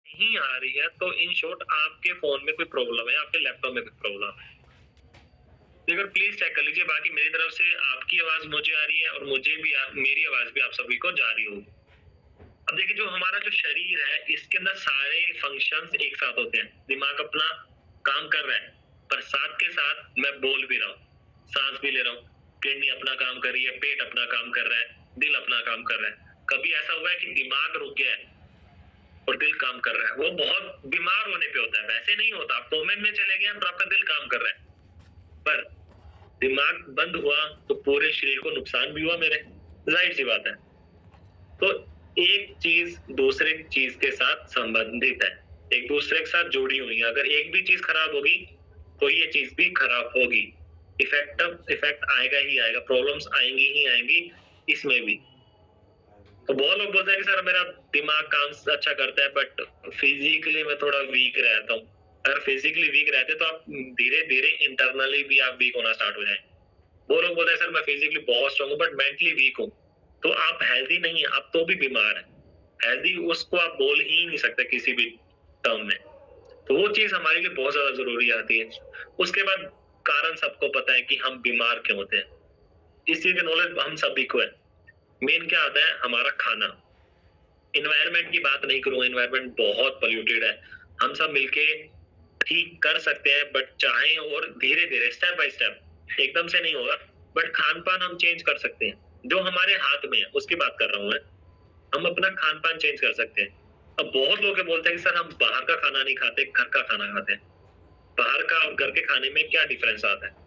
नहीं आ रही है तो इन शॉर्ट आपके फोन में कोई प्रॉब्लम है, आपके लैपटॉप में कोई प्रॉब्लम है। तो एक बार प्लीज चेक कर लीजिए। बाकी मेरी तरफ से आपकी आवाज मुझे आ रही है और मुझे भी मेरी आवाज भी आप सभी को जा रही होगी। अब देखिए, जो हमारा जो शरीर है इसके अंदर सारे फंक्शंस एक साथ होते हैं। दिमाग अपना काम कर रहा है, पर साथ के साथ मैं बोल भी रहा हूँ, सांस भी ले रहा हूँ, किडनी अपना काम कर रही है, पेट अपना काम कर रहा है, दिल अपना काम कर रहा है। कभी ऐसा हुआ है कि दिमाग रुक गया है और दिल काम कर रहा है? वो बहुत बीमार होने पे होता है, वैसे नहीं होता। आप कोमे में चले गए पर आपका दिल काम कर रहा है, पर दिमाग बंद हुआ तो पूरे शरीर को नुकसान भी हुआ मेरे। जाहिर सी बात है। तो एक चीज दूसरे चीज के साथ संबंधित है, एक दूसरे के साथ जुड़ी हुई है। अगर एक भी चीज खराब होगी तो ये चीज भी खराब होगी। इफेक्ट आएगा ही आएगा, प्रॉब्लम्स आएंगी ही आएंगी इसमें भी। तो बहुत लोग बोलते हैं कि सर मेरा दिमाग काम अच्छा करता है बट फिजिकली मैं थोड़ा वीक रहता हूँ। अगर फिजिकली वीक रहते तो आप धीरे धीरे इंटरनली भी आप वीक होना स्टार्ट हो जाए। वो लोग बोलते हैं सर मैं फिजिकली बहुत स्ट्रांग हूँ बट मेंटली वीक हूँ, तो आप हेल्दी नहीं है, आप तो भी बीमार है। हेल्दी उसको आप बोल ही नहीं सकते किसी भी टर्म में। तो वो चीज हमारे लिए बहुत ज्यादा जरूरी आती है। उसके बाद कारण सबको पता है कि हम बीमार क्यों होते हैं, इस चीज की नॉलेज हम सभी को है। मेन क्या आता है, हमारा खाना। इन्वायरमेंट की बात नहीं करूंगा, इन्वायरमेंट बहुत पोल्यूटेड है। हम सब मिलके ठीक कर सकते हैं बट चाहे और धीरे धीरे स्टेप बाय स्टेप, एकदम से नहीं होगा। बट खान पान हम चेंज कर सकते हैं, जो हमारे हाथ में है उसकी बात कर रहा हूँ मैं। हम अपना खान पान चेंज कर सकते हैं। अब बहुत लोग बोलते हैं कि सर हम बाहर का खाना नहीं खाते, घर का खाना खाते हैं। बाहर का और घर के खाने में क्या डिफरेंस आता है?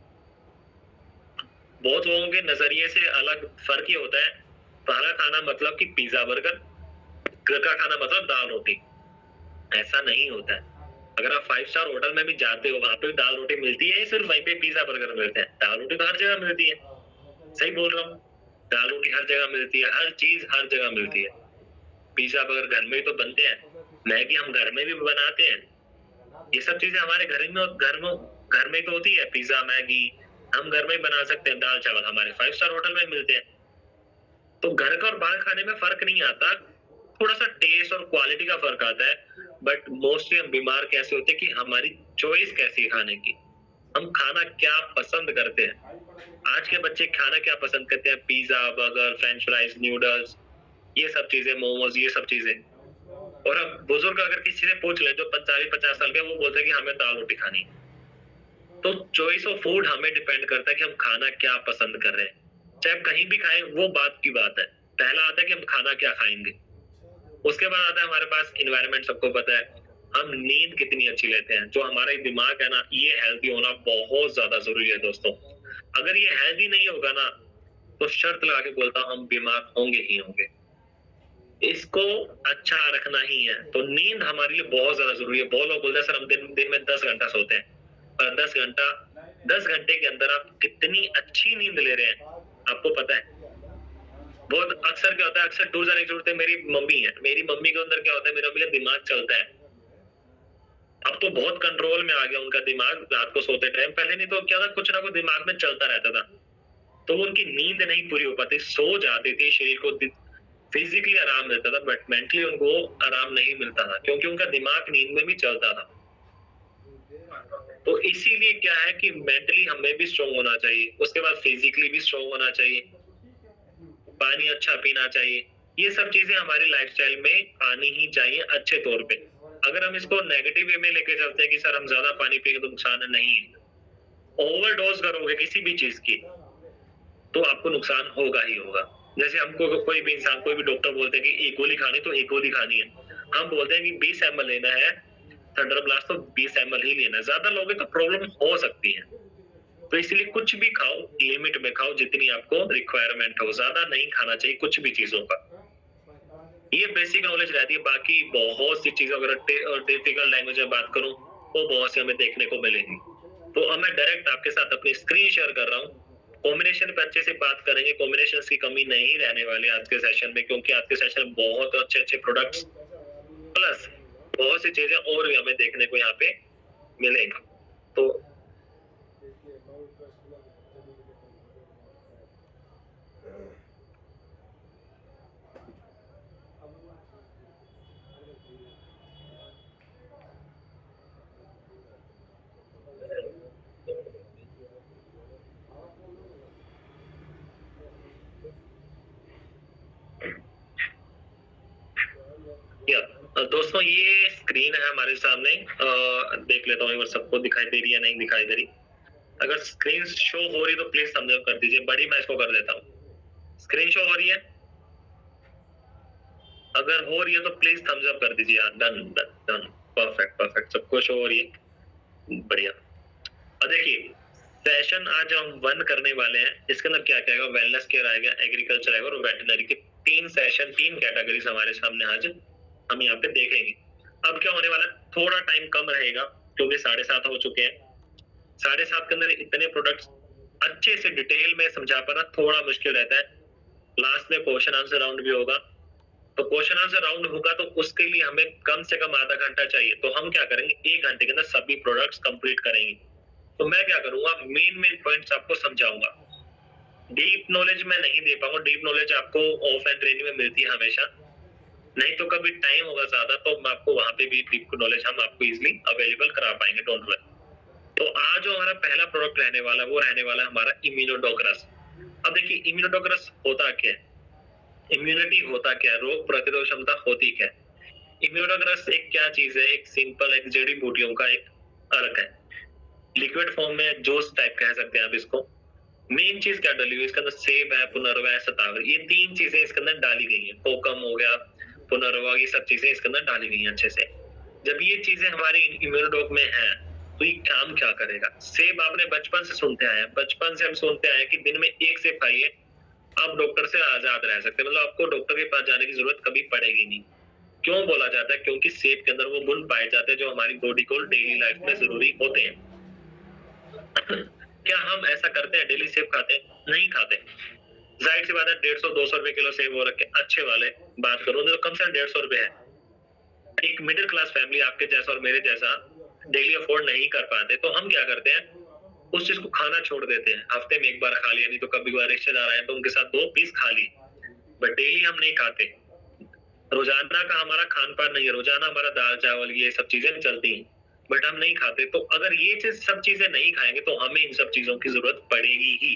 बहुत लोगों के नजरिए से अलग फर्क ही होता है। बाहर का खाना मतलब कि पिज्जा बर्गर, घर का खाना मतलब दाल रोटी। ऐसा नहीं होता है। अगर आप 5 स्टार होटल में भी जाते हो, वहां पे दाल रोटी मिलती है, सिर्फ वहीं पे पिज्जा बर्गर मिलते हैं। दाल रोटी तो हर जगह मिलती है। सही बोल रहा हूँ? दाल रोटी हर जगह मिलती है, हर चीज हर जगह मिलती है। पिज्जा बर्गर घर में ही तो बनते हैं, मैगी हम घर में भी बनाते हैं। ये सब चीजें हमारे घर में तो होती है। पिज्जा मैगी हम घर में ही बना सकते हैं। दाल चावल हमारे 5 स्टार होटल में मिलते हैं। तो घर का और बाहर खाने में फर्क नहीं आता, थोड़ा सा टेस्ट और क्वालिटी का फर्क आता है। बट मोस्टली हम बीमार कैसे होते हैं कि हमारी चॉइस कैसी है खाने की, हम खाना क्या पसंद करते हैं। आज के बच्चे खाना क्या पसंद करते हैं? Pizza burger French fries noodles, ये सब चीजें, मोमोज, ये सब चीजें। और अब बुजुर्ग अगर किसी से पूछ ले जो 40-50 साल के, वो बोलते हैं कि हमें दाल रोटी खानी है। तो चॉइस ऑफ फूड हमें डिपेंड करता है कि हम खाना क्या पसंद कर रहे हैं। चाहे हम कहीं भी खाएं, वो बात की बात है। पहला आता है कि हम खाना क्या खाएंगे, उसके बाद आता है हमारे पास इन्वायरमेंट। सबको पता है हम नींद कितनी अच्छी लेते हैं। जो हमारा दिमाग है ना, ये हेल्दी होना बहुत ज्यादा जरूरी है दोस्तों। अगर ये हेल्दी नहीं होगा ना, तो शर्त लगा के बोलता हूँ हम बीमार होंगे ही होंगे। इसको अच्छा रखना ही है तो नींद हमारे लिए बहुत ज्यादा जरूरी है। बहुत लोग बोलते हैं सर हम दिन दिन में 10 घंटा सोते हैं, पर 10 घंटे के अंदर आप कितनी अच्छी नींद ले रहे हैं आपको पता है? बहुत अक्सर क्या होता है, अक्सर दूर जाने की जरूरत है। मेरी मम्मी है, मेरी मम्मी के अंदर क्या होता है, मेरा भी दिमाग चलता है। अब तो बहुत कंट्रोल में आ गया उनका दिमाग रात को सोते टाइम। पहले नहीं तो क्या था, कुछ ना कुछ दिमाग में चलता रहता था, तो वो उनकी नींद नहीं पूरी हो पाती, सो जाती थी। शरीर को फिजिकली आराम मिलता था बट मेंटली उनको आराम नहीं मिलता था, क्योंकि उनका दिमाग नींद में भी चलता था। तो इसीलिए क्या है कि मेंटली हमें भी स्ट्रांग होना चाहिए, उसके बाद फिजिकली भी स्ट्रांग होना चाहिए, पानी अच्छा पीना चाहिए। ये सब चीजें हमारी लाइफस्टाइल में आनी ही चाहिए अच्छे तौर पे। अगर हम इसको नेगेटिव वे में लेके चलते हैं कि सर हम ज्यादा पानी पिएंगे तो नुकसान है, नहीं है। ओवरडोज करोगे किसी भी चीज की तो आपको नुकसान होगा ही होगा। जैसे हमको कोई भी इंसान, कोई भी डॉक्टर बोलते हैं कि एक गोली खानी तो एक गोली खानी है। हम बोलते हैं कि 20 ml लेना है थंडर ब्लास्ट, तो 20 ml ही लेना है। ज्यादा लोगे तो प्रॉब्लम हो सकती है। तो इसलिए कुछ भी खाओ, लिमिट में खाओ, जितनी आपको रिक्वायरमेंट हो। ज्यादा नहीं खाना चाहिए कुछ भी चीजों का। ये बेसिक नॉलेज रहती है। बाकी बहुत सी चीजों, अगर डिफिकल्ट लैंग्वेज में बात करूं तो बहुत सी हमें देखने को मिलेगी। तो अब मैं डायरेक्ट आपके साथ अपनी स्क्रीन शेयर कर रहा हूँ। कॉम्बिनेशन पे अच्छे से बात करेंगे, कॉम्बिनेशन की कमी नहीं रहने वाली आज के सेशन में, क्योंकि आज के सेशन में बहुत अच्छे अच्छे प्रोडक्ट्स प्लस बहुत सी चीजें और भी हमें देखने को यहाँ पे मिलेंगी। तो दोस्तों ये स्क्रीन है हमारे सामने, देख लेता हूँ एक बार सबको दिखाई दे रही है नहीं दिखाई दे रही। अगर स्क्रीन शो हो रही तो प्लीज थम्स अप कर दीजिए, बड़ी मैं इसको कर देता हूँ। स्क्रीन शो हो रही है? अगर हो रही है तो प्लीज थम्स अप कर दीजिए यार। Done done done, perfect perfect, सबको शो हो रही है, बढ़िया। और देखिए सेशन आज हम 1 करने वाले हैं, इसके अंदर क्या क्या आएगा, वेलनेस केयर आएगा, एग्रीकल्चर आएगा और वेटरनरी के 3 सेशन 3 कैटेगरीज हमारे सामने आज हम यहाँ पे देखेंगे। अब क्या होने वाला है, थोड़ा टाइम कम रहेगा क्योंकि 7:30 हो चुके हैं। 7:30 के अंदर इतने प्रोडक्ट्स अच्छे से डिटेल में समझा पाना थोड़ा मुश्किल रहता है। लास्ट में क्वेश्चन आंसर राउंड भी होगा, तो क्वेश्चन आंसर राउंड होगा तो उसके लिए हमें कम से कम आधा घंटा चाहिए। तो हम क्या करेंगे, 1 घंटे के अंदर सभी प्रोडक्ट्स कंप्लीट करेंगे। तो मैं क्या करूंगा, मेन पॉइंट्स आपको समझाऊंगा। डीप नॉलेज मैं नहीं दे पाऊंगा, डीप नॉलेज आपको ऑफलाइन ट्रेनिंग में मिलती है हमेशा, नहीं तो कभी टाइम होगा ज्यादा तो मैं आपको वहां पे भी डीप नॉलेज हम आपको इजीली अवेलेबल करा पाएंगे, डोंट वरी। तो आज जो हमारा पहला प्रोडक्ट रहने वाला है वो रहने वाला है हमारा इम्यूनोडोग्रास। अब देखिए इम्यूनोडोग्रास होता क्या है, इम्यूनिटी होता क्या है, रोग प्रतिरोध क्षमता होती क्या है। इम्यूनोग्रास एक क्या चीज है, एक सिंपल एक जड़ी बूटियों का एक अर्क है, लिक्विड फॉर्म में जूस टाइप कह सकते हैं आप इसको। मेन चीज क्या डाली हुई इसके अंदर, सेब है, पुनर्वा है, शतावर, ये 3 चीजें इसके अंदर डाली गई हैं। कोकम हो गया, पुनर्वा, ये सब चीजें इसके अंदर डाली गई हैं अच्छे से। जब ये चीजें हमारी इम्यूनोडोग में है तो ये काम क्या करेगा। सेब आपने बचपन से सुनते आए हैं, बचपन से हम सुनते आए हैं कि दिन में 1 सेब खाइए आप डॉक्टर से आजाद रह सकते हैं, मतलब आपको डॉक्टर के पास जाने की जरूरत कभी पड़ेगी नहीं। क्यों बोला जाता है, क्योंकि सेब के अंदर वो गुण पाए जाते हैं जो हमारी बॉडी को डेली लाइफ में जरूरी होते हैं। क्या हम ऐसा करते हैं, डेली सेब खाते हैं? नहीं खाते। जाहिर सी बात है 150-200 रुपए किलो सेब हो रखे अच्छे वाले, बात करो तो कम से कम 150 रुपए है। एक मिडिल क्लास फैमिली आपके जैसा और मेरे जैसा डेली अफोर्ड नहीं कर पाते, तो हम क्या करते हैं, उस चीज को खाना छोड़ देते हैं। हफ्ते में 1 बार खा लिया, नहीं तो कभी कभार रिश्तेदार आए तो उनके साथ 2 पीस खा ली, बट डेली हम नहीं खाते। रोजाना का हमारा खान पान नहीं है, रोजाना हमारा दाल चावल ये सब चीजें चलती हैं, बट हम नहीं खाते। तो अगर ये चीज सब चीजें नहीं खाएंगे तो हमें इन सब चीजों की जरूरत पड़ेगी ही।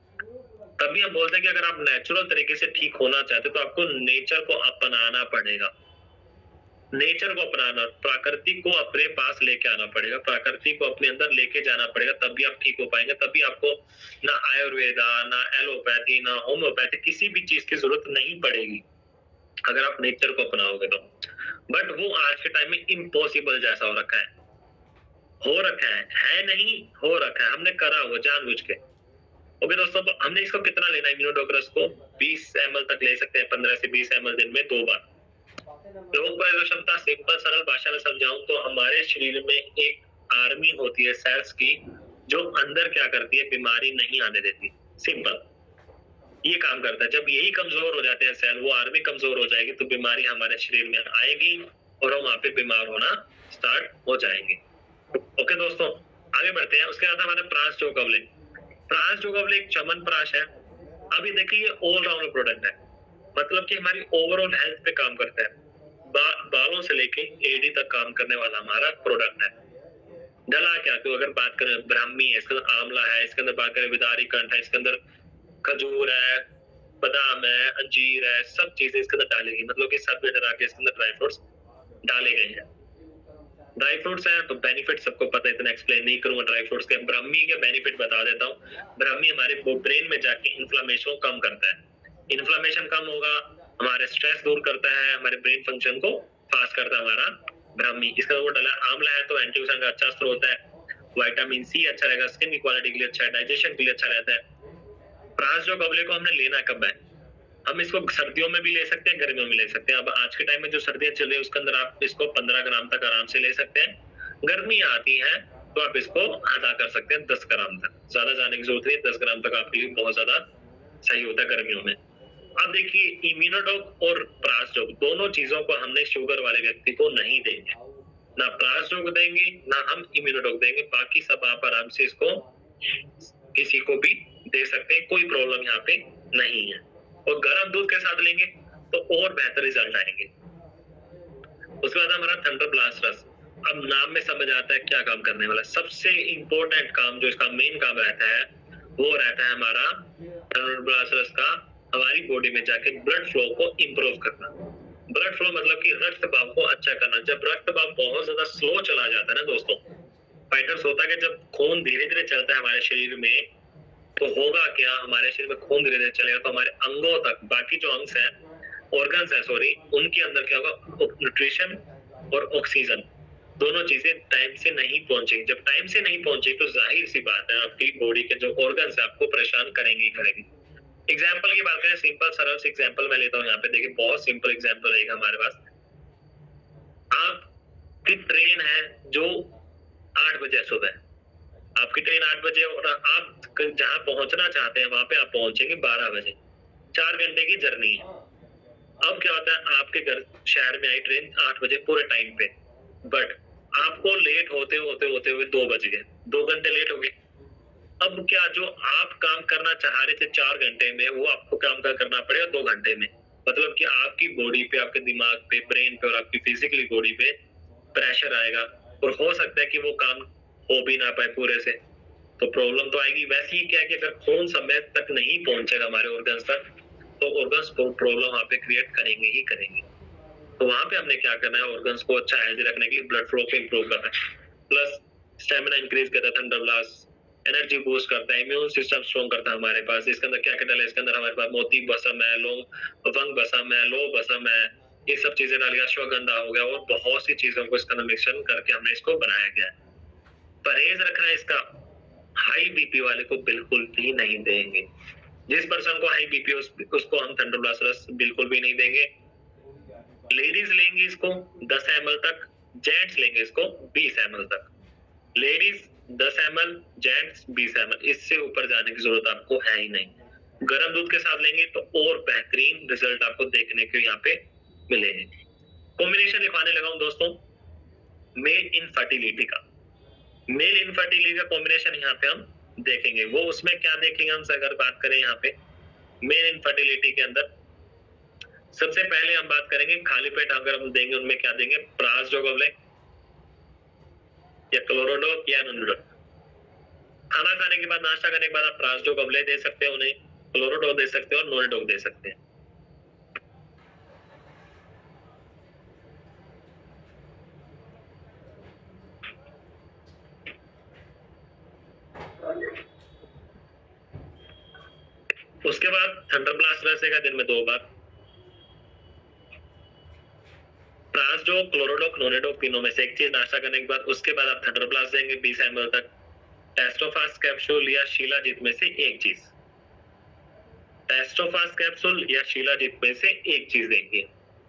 तभी हम बोलते हैं कि अगर आप नेचुरल तरीके से ठीक होना चाहते तो आपको नेचर को अपनाना पड़ेगा, नेचर को अपनाना, प्रकृति को अपने पास लेके आना पड़ेगा, प्रकृति को अपने अंदर लेके जाना पड़ेगा, तभी आप ठीक हो पाएंगे। तभी आपको ना आयुर्वेदा, ना एलोपैथी, ना होम्योपैथी, किसी भी चीज की जरूरत नहीं पड़ेगी अगर आप नेचर को अपनाओगे तो। बट वो आज के टाइम में इम्पॉसिबल जैसा हो रखा है, हो रखा है नहीं, हो रखा है, हमने करा हुआ जानबूझ के। ओके दोस्तों, तो हमने इसको कितना लेना है इम्यूनोडोग्रास को, 20 ml तक ले सकते हैं, 15 से 20 ml दिन में 2 बार। रोग प्रतिरोधक क्षमता सिंपल सरल भाषा में समझाऊं तो हमारे शरीर में एक आर्मी होती है सेल्स की, जो अंदर क्या करती है, बीमारी नहीं आने देती। सिंपल ये काम करता है। जब यही कमजोर हो जाते हैं सेल, वो आर्मी कमजोर हो जाएगी तो बीमारी हमारे शरीर में आएगी और हम वहां पे बीमार होना स्टार्ट हो जाएंगे। ओके दोस्तों, आगे बढ़ते हैं। उसके बाद हमारे प्रास चौकवले। प्रास चौकवले एक चमन प्राश है। अभी देखिए ये ऑलराउंडर प्रोडक्ट है, मतलब कि हमारी ओवरऑल हेल्थ पे काम करता है। बालों से लेके एडी तक काम करने वाला हमारा प्रोडक्ट है। डला क्या, तो अगर बात करें ब्राह्मी है, इसके अंदर आंवला है, इसके अंदर बात करें विदारी कंठ है, इसके अंदर खजूर है, बादाम है, अंजीर है, सब चीजें इसके अंदर डाली गई, मतलब कि सब डरा के इसके अंदर ड्राई फ्रूट्स डाले गए हैं। ड्राई फ्रूट्स है तो बेनिफिट सबको पता है, इतना एक्सप्लेन नहीं करूंगा ड्राई फ्रूट्स के। ब्राह्मी के बेनिफिट बता देता हूँ। ब्राह्मी हमारे ब्रेन में जाके इन्फ्लामेशन को कम करता है, इन्फ्लामेशन कम होगा, हमारे स्ट्रेस दूर करता है, हमारे ब्रेन फंक्शन को फास्ट करता है हमारा ब्राह्मी। इसका वो डला आंवला है तो एंटीऑक्सीडेंट का अच्छा स्रोत है, विटामिन सी अच्छा रहेगा, स्किन की क्वालिटी के लिए अच्छा है, डाइजेशन के लिए अच्छा रहता है। प्रास जो कबले को हमने लेना कब है, हम इसको सर्दियों में भी ले सकते हैं, गर्मियों में ले सकते हैं। अब आज के टाइम में जो सर्दियां चल रही है उसके अंदर आप इसको 15 ग्राम तक आराम से ले सकते हैं। गर्मियां आती हैं तो आप इसको आधा कर सकते हैं 10 ग्राम तक, ज्यादा जाने की जरूरत नहीं, 10 ग्राम तक आपके लिए बहुत ज्यादा सही होता है गर्मियों में। अब देखिए इम्यूनोडोग और प्रासडोग दोनों चीजों को हमने शुगर वाले व्यक्ति को नहीं देंगे, ना प्रासडोग देंगे ना हम इम्यूनोडोग देंगे। बाकी सब आप आराम से इसको किसी को भी दे सकते हैं, कोई प्रॉब्लम यहाँ पे नहीं है। और गर्म दूध के साथ लेंगे तो और बेहतर रिजल्ट आएंगे। उसके बाद हमारा थंडर ब्लास्ट रस। अब नाम में समझ आता है क्या काम करने वाला। सबसे इंपॉर्टेंट काम जो इसका मेन काम रहता है वो रहता है हमारा थंडर ब्लास्ट रस का, हमारी बॉडी में जाके ब्लड फ्लो को इंप्रूव करना। ब्लड फ्लो मतलब कि रक्त बहाव को अच्छा करना। जब रक्त बहाव बहुत ज्यादा स्लो चला जाता है ना दोस्तों, फाइटर्स होता है कि जब खून धीरे धीरे चलता है हमारे शरीर में, तो होगा क्या, हमारे शरीर में खून धीरे धीरे चलेगा तो हमारे अंगों तक, बाकी जो अंग है, ऑर्गन्स है सॉरी, उनके अंदर क्या होगा, न्यूट्रिशन और ऑक्सीजन दोनों चीजें टाइम से नहीं पहुंचेगी। जब टाइम से नहीं पहुंचेगी तो जाहिर सी बात है आपकी बॉडी के जो ऑर्गन्स है आपको परेशान करेंगे ही करेंगे। एग्जाम्पल की बात करें, सिंपल सरल से एग्जाम्पल मैं लेता हूँ यहाँ पे, देखिए बहुत सिंपल एग्जाम्पल रहेगा हमारे पास। आपकी ट्रेन है जो 8 बजे सुबह, आपकी ट्रेन 8 बजे और आप जहाँ पहुंचना चाहते हैं वहां पे आप पहुंचेंगे 12 बजे। 4 घंटे की जर्नी है। अब क्या होता है, आपके घर शहर में आई ट्रेन 8 बजे पूरे टाइम पे, बट आपको लेट होते होते होते हुए 2 बज गए, 2 घंटे लेट हो गए। अब क्या, जो आप काम करना चाह रहे थे 4 घंटे में, वो आपको काम का करना पड़ेगा 2 घंटे में। मतलब कि आपकी बॉडी पे, आपके दिमाग पे, ब्रेन पे और आपकी फिजिकली बॉडी पे प्रेशर आएगा और हो सकता है कि वो काम हो भी ना पाए पूरे से, तो प्रॉब्लम तो आएगी। वैसे ही क्या है कि अगर खून समय तक नहीं पहुंचेगा हमारे ऑर्गन्स तक, तो ऑर्गन्स को प्रॉब्लम वहां पे क्रिएट करेंगे ही करेंगे। तो वहां पे हमने क्या करना है, ऑर्गन्स को अच्छा हेल्दी रखने के लिए ब्लड फ्लो को इंप्रूव करना है, प्लस स्टेमिना इंक्रीज करता है, थंडर ब्लास्ट एनर्जी बूस्ट करता है, इम्यून सिस्टम स्ट्रॉन्ग करता है हमारे पास। इसके अंदर क्या क्या डाला है, इसके अंदर हमारे पास मोती बसम है, लोंग वंग बसम है, लो बसम है, ये सब चीजें डाल गया, अश्वगंधा हो गया और बहुत सी चीजों को इसके अंदर मिक्सचर करके हमने इसको बनाया गया है। परहेज रखना है इसका, हाई बीपी वाले को बिल्कुल भी नहीं देंगे। जिस पर्सन को हाई बीपी उसको हम थंडर ब्लास्ट रस बिल्कुल भी नहीं देंगे। लेडीज लेंगी इसको 10 ml तक, जेंट्स लेंगे इसको 20 ml तक। लेडीज 10 ml, जेंट्स 20 ml, इससे ऊपर जाने की जरूरत आपको है ही नहीं। गर्म दूध के साथ लेंगे तो और बेहतरीन रिजल्ट आपको देखने को यहाँ पे मिलेंगे। कॉम्बिनेशन दिखाने लगा हूं दोस्तों, मेल इनफर्टिलिटी का। मेल इनफर्टिलिटी का कॉम्बिनेशन यहाँ पे हम देखेंगे। वो उसमें क्या देखेंगे हम, अगर बात करें यहाँ पे मेल इनफर्टिलिटी के अंदर, सबसे पहले हम बात करेंगे खाली पेट अगर हम देंगे, उनमें क्या देंगे, प्रासडोगोवलेक या क्लोरोडोक या नोनिडोक। खाना खाने के बाद, नाश्ता करने के बाद आप प्रासडोगोवलेक दे सकते हो उन्हें, क्लोरोडोक दे सकते हो और नोनिडोक दे सकते हैं। उसके बाद थंडर ब्लास्ट रहेगा दिन में 2 बार। प्रासडोक, क्लोरोडोक, नोनिडोक तीनों में से एक चीज नाश्ता करने के बाद, उसके बाद आप थंडर ब्लास्ट देंगे 20 ml तक। टेस्टोफास्ट कैप्सूल या शिलाजीत में से एक चीज, टेस्टोफास्ट कैप्सूल या शिलाजीत में से एक चीज देंगे।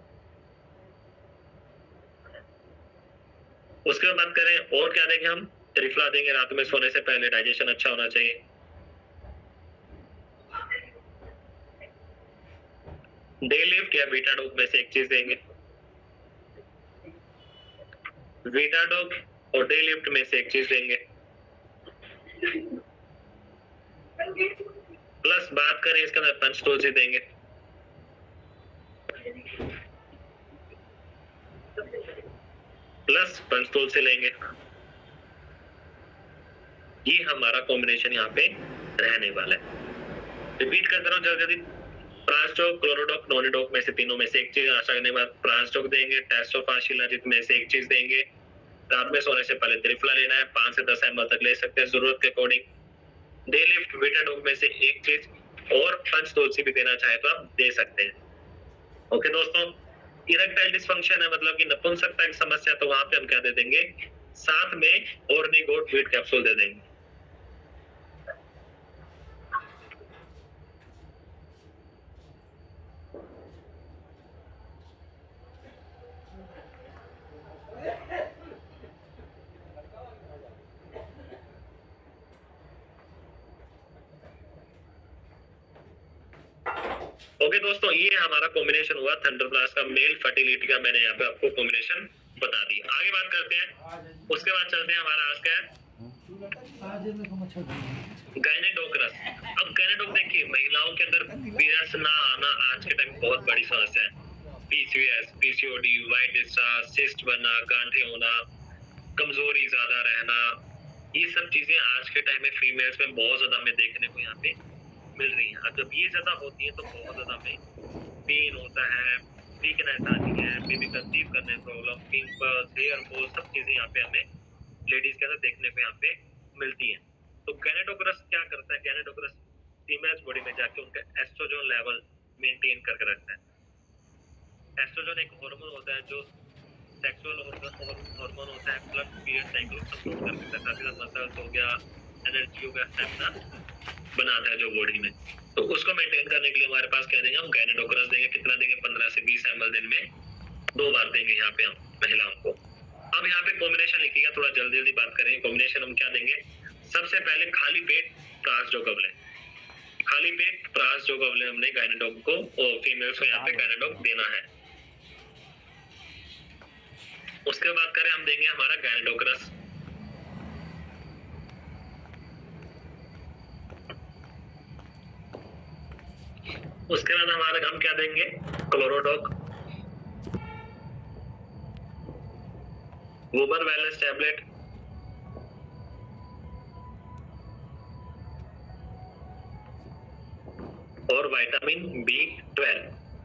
उसके बाद बात करें और क्या देंगे हम, त्रिफला देंगे, रात में सोने से पहले डाइजेशन अच्छा होना चाहिए। डे लिफ्ट या बीटाडोग में से एक चीज देंगे। बीटाडोग और डे लिफ्ट में से एक चीज देंगे। प्लस बात करें इसके अंदर पंचतुलसी देंगे। प्लस पंचतुलसी लेंगे। ये हमारा कॉम्बिनेशन यहाँ पे रहने वाला है। रिपीट करता रहा हूँ जल्दी जल्दी। प्रासडोक, क्लोरोडोक, नोनिडोक में से तीनों में से एक चीज नाश्ता करने के बाद प्रासडोक देंगे, टेस्टोफास्ट शिलाजीत में से एक चीज देंगे। रात में सोने से पहले त्रिफला लेना है, 5 से 10 ml तक ले सकते हैं जरूरत के अकॉर्डिंग। डे लिफ्ट बीटाडोग में से एक चीज और पंचतुलसी भी देना चाहे तो आप दे सकते हैं। ओके दोस्तों, इरेक्टाइल डिसफंक्शन है मतलब कि नपुंसकता की समस्या, तो वहां पे हम क्या दे देंगे, साथ में ऑर्निगोट वीट कैप्सूल दे देंगे। ओके दोस्तों, ये हमारा कॉम्बिनेशन हुआ थंडर ब्लास्ट का, मेल फर्टिलिटी का मैंने यहाँ पे आपको कॉम्बिनेशन बता दिया। आगे बात करते हैं, उसके बाद चलते हैं, हमारा आज क्या है, गायनेडोक्रस। अब गायनेडोक देखिए, महिलाओं के अंदर पीरियड्स ना आना आज के टाइम बहुत बड़ी समस्या है। PCOS, PCOD, white discharge, cyst बनना, गांठें होना, कमजोरी ज्यादा रहना, ये सब चीजें आज के टाइम में फीमेल्स में बहुत ज्यादा हमें देखने को यहाँ पे मिल रही है। अब जब ये ज्यादा होती है तो बहुत ज्यादा हमें पेन होता है, वीकनेस आनी है, मे बी कंसीव करने में प्रॉब्लम, पिंपल्स, हेयर फॉल, सब चीजें यहाँ पे हमें लेडीज के अंदर देखने को यहाँ पे मिलती है। तो गैनेडोक्रास क्या करता है? गैनेडोक्रास फीमेल्स बॉडी में जाके उनका एस्ट्रोजन लेवल मेंटेन करके रखता है। एस्ट्रोजन एक हार्मोन होता है जो सेक्सुअल हार्मोन होता है, प्लस पीरियड साइकिल को कंट्रोल कर देता है। साथ ही साथ मसल्स हो गया, एनर्जी हो गया, स्टेमिना बनाता है जो बॉडी में। तो उसको मेंटेन करने के लिए हमारे पास क्या देंगे हम? गायनेडोक्रास देंगे। कितना देंगे? 15 से 20 ml दिन में 2 बार देंगे यहाँ पे हम महिलाओं को। अब यहाँ पे कॉम्बिनेशन लिखिएगा, थोड़ा जल्दी जल्दी बात करेंगे। कॉम्बिनेशन हम क्या देंगे? सबसे पहले खाली पेट प्रासजोगवले, खाली पेट प्रासजोगवले हमने गायनेडोक को और फीमेल्स को यहाँ पे गायनेडोक देना है। उसके बाद करें हम देंगे हमारा गायनेडोक्रास। उसके बाद हमारा हम क्या देंगे? क्लोरोडॉक, वुमन वेलनेस टैबलेट, और विटामिन B12।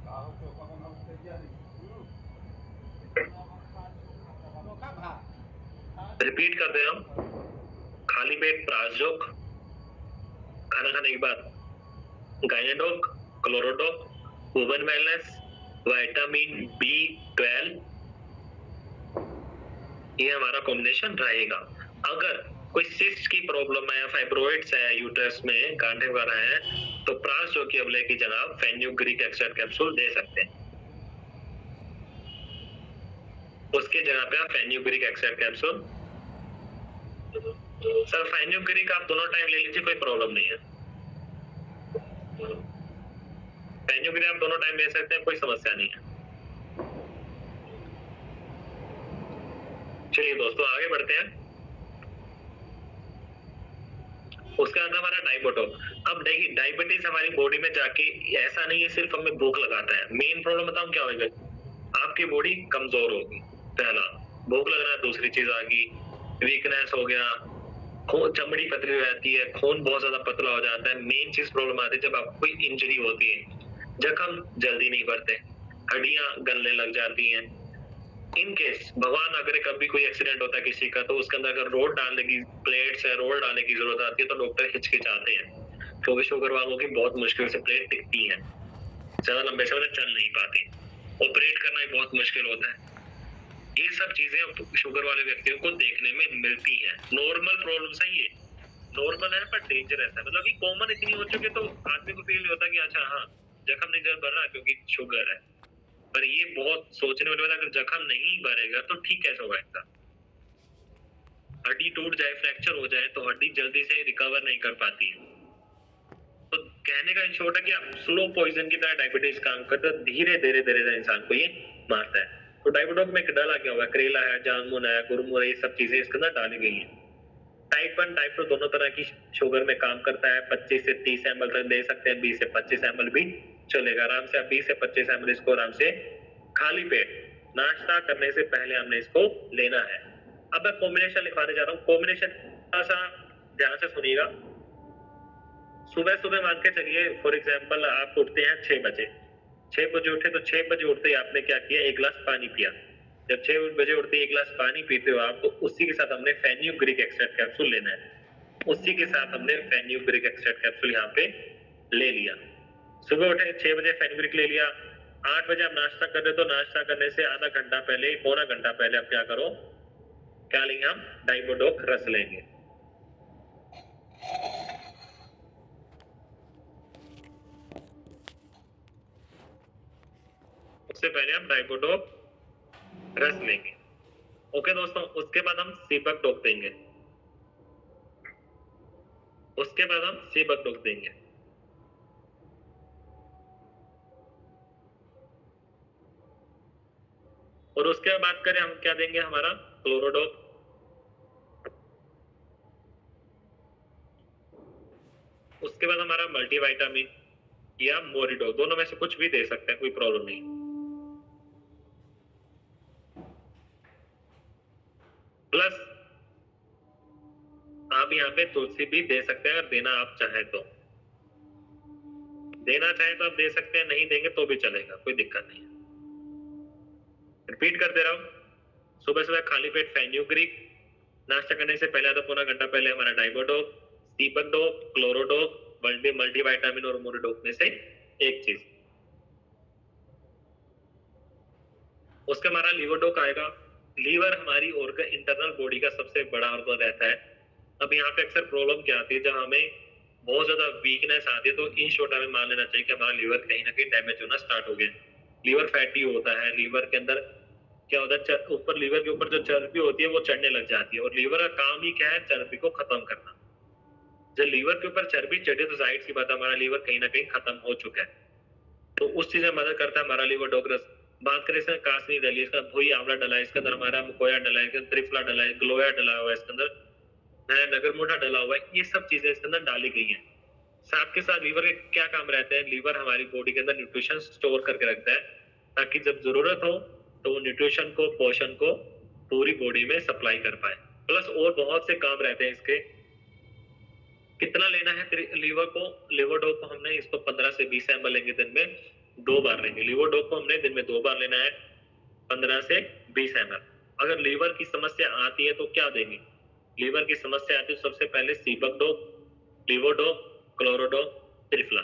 रिपीट करते हैं हम, खाली पेट प्रासजोक, खाना खाने के बाद Gynedoc, Chlorodoc, woman wellness, vitamin B12, ये हमारा कॉम्बिनेशन रहेगा। अगर कोई सिस्ट की प्रॉब्लम है, फाइब्रोइड्स है, यूट्रस में गांठें वगैरह है, तो प्रासजोकिवले की जगह फेन्यूग्रीक एक्सट्रैक्ट कैप्सूल दे सकते हैं। उसकी जगह पे आप फेन्यूग्रीक एक्सट्रैक्ट कैप्सूल, सर फेन्यूग्रीक आप दोनों टाइम ले लीजिए, कोई प्रॉब्लम नहीं है। फेन्यूग्रीक आप दोनों टाइम ले सकते हैं, कोई समस्या नहीं है। चलिए दोस्तों आगे बढ़ते हैं। उसके बाद हमारा डाइबोटोक। अब देखिए डायबिटीज हमारी बॉडी में जाके ऐसा नहीं है सिर्फ हमें भूख लगाता है, मेन प्रॉब्लम बताऊं क्या होगा? आपकी बॉडी कमजोर होगी। पहला भूख लग रहा है, दूसरी चीज आ गई वीकनेस हो गया, खून, चमड़ी पतली हो जाती है, खून बहुत ज्यादा पतला हो जाता है। मेन चीज प्रॉब्लम आती है जब आपको कोई इंजरी होती है, जख्म जल्दी नहीं भरते, हड्डियां गलने लग जाती हैं। इन केस भगवान अगर कभी कोई एक्सीडेंट होता है किसी का, तो उसके अंदर अगर रोड डालने की, प्लेट्स है, रोड डालने की जरूरत आती है, तो डॉक्टर हिचकिचाते हैं, क्योंकि शुगर वालों की बहुत मुश्किल से प्लेट टिकती है, ज्यादा लंबे समय चल नहीं पाती, ऑपरेट करना ही बहुत मुश्किल होता है। ये सब चीजें शुगर वाले व्यक्तियों को देखने में मिलती हैं। नॉर्मल प्रॉब्लम सही है, नॉर्मल है पर डेंजरस है, मतलब कि कॉमन इतनी हो चुकी है तो आदमी को फील नहीं होता कि अच्छा हाँ जख्म नहीं जल भर रहा क्योंकि शुगर है। पर ये बहुत सोचने वाली बात है, अगर जख्म नहीं भरेगा तो ठीक कैसे होगा इंसान? हड्डी टूट जाए, फ्रैक्चर हो जाए, तो हड्डी जल्दी से रिकवर नहीं कर पाती है। तो कहने का इन शॉर्ट है कि आप स्लो पॉइजन की तरह डायबिटीज काम करते हैं, धीरे धीरे धीरे इंसान को ये मारता है। तो डायबिटोक में डाला क्या हुआ? करेला है, जामुन है, गुड़मुड़ है, ये सब चीजें इसके अंदर डाली गई है। टाइप 1 टाइप 2 दोनों तरह की शुगर में काम करता है। 25 से 30 ml तक दे सकते हैं, 20 से 25 ml भी चलेगा आराम से। आप 20 से 25 ml इसको आराम से खाली पेट नाश्ता करने से पहले हमने इसको लेना है। अब मैं कॉम्बिनेशन लिखवाने जा रहा हूँ। कॉम्बिनेशन थोड़ा सा ध्यान से सुनिएगा। सुबह सुबह मान के चलिए, फॉर एग्जाम्पल आप उठते हैं 6 बजे, 6 बजे उठे तो 6 बजे उठते ही आपने क्या किया? 1 गिलास पानी पिया। जब 6 बजे उठते ही 1 गिलास पानी पीते हो आप, तो उसी के साथ हमने फेन्यूग्रीक एक्सट्रैक्ट कैप्सूल लेना है। उसी के साथ हमने फेन्यूग्रीक एक्सट्रैक्ट कैप्सूल यहाँ पे ले लिया। सुबह उठे 6 बजे फेन्यूग्रीक ले लिया। 8 बजे आप नाश्ता कर रहे हो, तो नाश्ता करने से आधा घंटा पहले, पौना घंटा पहले आप क्या करो? क्या लेंगे हम? डाइबोडोक रस लेंगे। उससे पहले हम डाइबोडोक रस लेंगे। ओके दोस्तों, उसके बाद हम सीबक डोक देंगे। उसके बाद हम सीबक डोक देंगे। और उसके बाद करें हम क्या देंगे? हमारा क्लोरोडोक। उसके बाद हमारा मल्टीविटामिन या मोरिडो, दोनों में से कुछ भी दे सकते हैं, कोई प्रॉब्लम नहीं। प्लस आप यहाँ पे तुलसी भी दे सकते हैं, अगर देना आप चाहे तो। देना चाहे तो आप दे सकते हैं, नहीं देंगे तो भी चलेगा, कोई दिक्कत नहीं है। रिपीट कर दे रहा हूँ, सुबह सुबह खाली पेट फेन्यूग्रीक, नाश्ता करने से पहले आधा पौना घंटा पहले हमारा डाइबोडोप, सीबकडोप, क्लोरोडोप, मल्टीविटामिन और मोनोडोप में से एक चीज। उसका हमारा लीवरडोप आएगा। लीवर हमारी इंटरनल बॉडी का सबसे बड़ा ऑर्गन रहता है। अब यहाँ पे अक्सर प्रॉब्लम क्या आती है, जब हमें बहुत ज्यादा वीकनेस आती है तो इन शॉर्ट हमें मान लेना चाहिए कि हमारा लीवर कहीं ना कहीं डैमेज होना स्टार्ट हो गया। लीवर फैटी होता है, लीवर के अंदर क्या होता है, ऊपर लीवर के ऊपर जो चर्बी होती है वो चढ़ने लग जाती है, और लीवर का काम ही क्या है, चर्बी को खत्म करना। जब लीवर के ऊपर चर्बी चढ़े तो जाहिर सी बात है हमारा लीवर कहीं ना कहीं खत्म हो चुका है। तो उस चीज में मदद करता है हमारा लीवर डोग्रस। बात करें इसमें कासनी डली, इसका भोई आंवला डला है, इसके अंदर हमारा मुकोया डला है, इसके अंदर त्रिफला डला है, ग्लोया डला हुआ है, इसके अंदर नगरमोटा डला हुआ है। ये सब चीजें इसके अंदर डाली गई हैं। साथ के साथ लीवर के क्या काम रहते हैं, लीवर हमारी बॉडी के अंदर न्यूट्रिशन स्टोर करके रखता है, ताकि जब जरूरत हो तो वो न्यूट्रिशन को, पोषण को पूरी बॉडी में सप्लाई कर पाए। प्लस और बहुत से काम रहते हैं इसके। कितना लेना है लीवर को, लीवर डोप को हमने इसको 15 से 20 ml लेंगे, दिन में 2 बार लेंगे। लीवर डोप को हमने दिन में 2 बार लेना है, 15 से 20 ml। अगर लीवर की समस्या आती है तो क्या देंगे, लीवर की समस्या आती है सबसे पहले seabuck dope, liver dope, chlorodope, Triphala.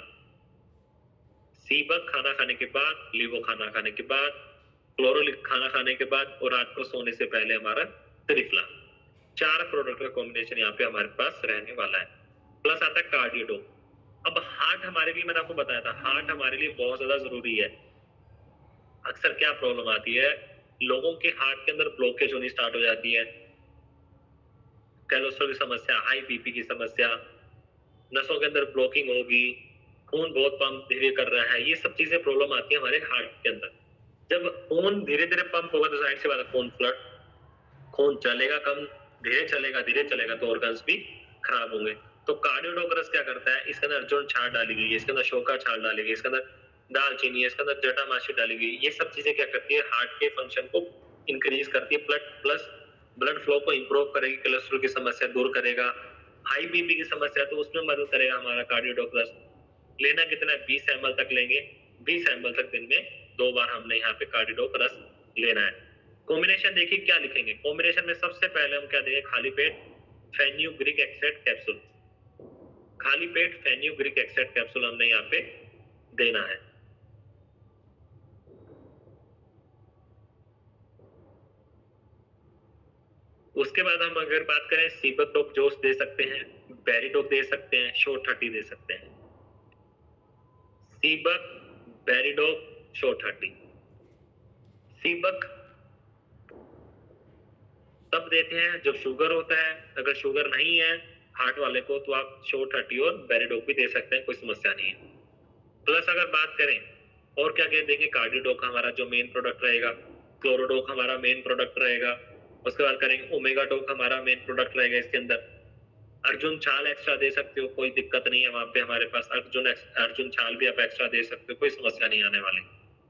Seabuck खाना खाने के बाद, लीवो खाना खाने के बाद, क्लोरोलिक खाना खाने के बाद, और रात को सोने से पहले हमारा त्रिफला। 4 प्रोडक्ट का कॉम्बिनेशन यहाँ पे हमारे पास रहने वाला है। प्लस आता है कार्डियोडोप। अब हार्ट हमारे लिए, मैंने आपको बताया था, हार्ट हमारे लिए बहुत ज्यादा जरूरी है। अक्सर क्या प्रॉब्लम आती है, लोगों के हार्ट के अंदर ब्लॉकेज होनी स्टार्ट हो जाती है, कोलेस्ट्रॉल की समस्या, हाई बीपी की समस्या, नसों के अंदर ब्लॉकिंग होगी, खून बहुत पंप धीरे कर रहा है, ये सब चीजें प्रॉब्लम आती है हमारे हार्ट के अंदर। जब खून धीरे धीरे पंप होगा तो जाहिर सी बात है खून फ्लड, खून चलेगा कम, धीरे चलेगा तो ऑर्गन्स भी खराब होंगे। तो कार्डियोडोग्रस क्या करता है, इसके अंदर अर्जुन छाल डाली गई है, इसके अंदर शोका छाल डाली गई, इसके अंदर दालचीनी है, इसके अंदर जटामासी डाली गई। ये सब चीजें क्या करती है, हार्ट के फंक्शन को इंक्रीज करती है, ब्लड फ्लो को इंप्रूव करेगी, कोलेस्ट्रॉल की समस्या दूर करेगा, हाई बीपी की समस्या तो उसमें मदद करेगा हमारा कार्डियोडोग्रस। लेना कितना है, 20 ml तक लेंगे, 20 ml तक दिन में 2 बार हमने यहाँ पे कार्डियोडोग्रस लेना है। कॉम्बिनेशन देखिए क्या लिखेंगे, कॉम्बिनेशन में सबसे पहले हम क्या देंगे, खाली पेट फेन्यूग्रिक एक्सेट कैप्सूल। खाली पेट फेन्यूग्रिक एक्सेट कैप्सूल हमने यहाँ पे देना है। उसके बाद हम अगर बात करें, सीबकडोप जोश दे सकते हैं, बेरीडोप दे सकते हैं, शो 30 दे सकते हैं। सीबक, बेरीडोप, शो 30। सीबक तब देते हैं जब शुगर होता है, अगर शुगर नहीं है हार्ट वाले को तो आप शो 30 और बेरीडोप भी दे सकते हैं, कोई समस्या नहीं है। प्लस अगर बात करें और क्या कह देंगे, कार्डियोडोक हमारा जो मेन प्रोडक्ट रहेगा, क्लोरोडोक हमारा मेन प्रोडक्ट रहेगा। उसके बाद करेंगे ओमेगाडोक हमारा मेन प्रोडक्ट रहेगा। इसके अंदर अर्जुन छाल एक्स्ट्रा दे सकते हो, कोई दिक्कत नहीं है, वहां पे हमारे पास अर्जुन छाल भी आप एक्स्ट्रा दे सकते हो, कोई समस्या नहीं आने वाली।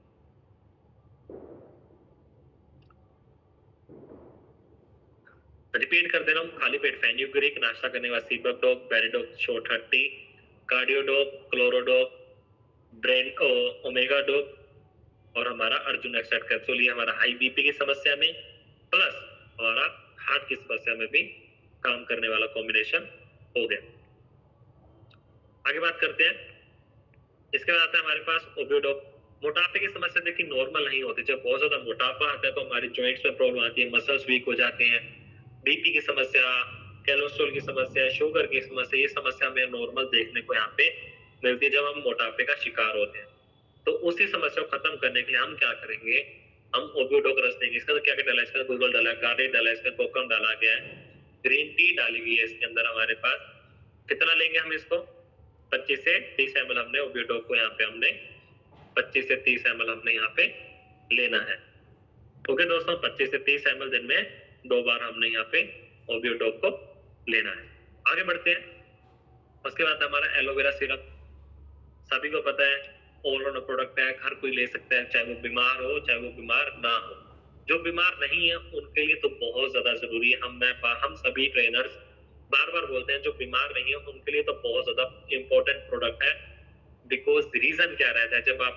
रिपीट कर दे रहा हूँ, खाली पेट फेन्यूग्रिक, नाश्ता करने के बाद सीबकडोप, बेरीडोप, शो 30, कार्डियोडोप, क्लोरोडोप, ब्रेन ओमेगाडोप और हमारा अर्जुन एक्सट्रैक्ट कैप्सूल। ये हमारा हाई बीपी की समस्या में प्लस हमारा हार्ट की समस्या में भी काम करने वाला कॉम्बिनेशन हो गया। आगे बात करते हैं, इसके बाद आता है हमारे पास ओबियोडोप। मोटापे की समस्या देखिए नॉर्मल नहीं होती, जब बहुत ज्यादा मोटापा आता है तो हमारी जॉइंट्स में प्रॉब्लम आती है, मसल्स वीक हो जाते हैं, बीपी की समस्या, कोलेस्ट्रॉल की समस्या, शुगर की समस्या, ये समस्या हमें नॉर्मल देखने को यहाँ पे मिलती है जब हम मोटापे का शिकार होते हैं। तो उसी समस्या को खत्म करने के लिए हम क्या करेंगे, हम ओबियोडोग्रस देंगे। इसके अंदर क्या क्या डाला है, इसके अंदर गुलगुल डाला है, गार्लिक डाला है, इसके अंदर कोकम डाला गया है, ग्रीन टी डाली गई है इसके अंदर हमारे पास। कितना लेंगे हम इसको, 25 से 30 ml हमने ओबियोडोग को यहाँ पे हमने 25 से 30 ml हमने यहाँ पे लेना है। ओके दोस्तों, 25 से 30 ml दिन में 2 बार हमने यहाँ पे ओबियोडोग को लेना है। आगे बढ़ते हैं, उसके बाद हमारा एलोवेरा सिरप। सभी को पता है ऑल राउंड प्रोडक्ट है, हर कोई ले सकता है, चाहे वो बीमार हो चाहे वो बीमार ना हो। जो बीमार नहीं है उनके लिए तो बहुत ज्यादा जरूरी है। हम सभी ट्रेनर्स बार बार बोलते हैं, जो बीमार नहीं है उनके लिए तो बहुत ज्यादा इंपॉर्टेंट प्रोडक्ट है। बिकॉज रीजन क्या रहता है, जब आप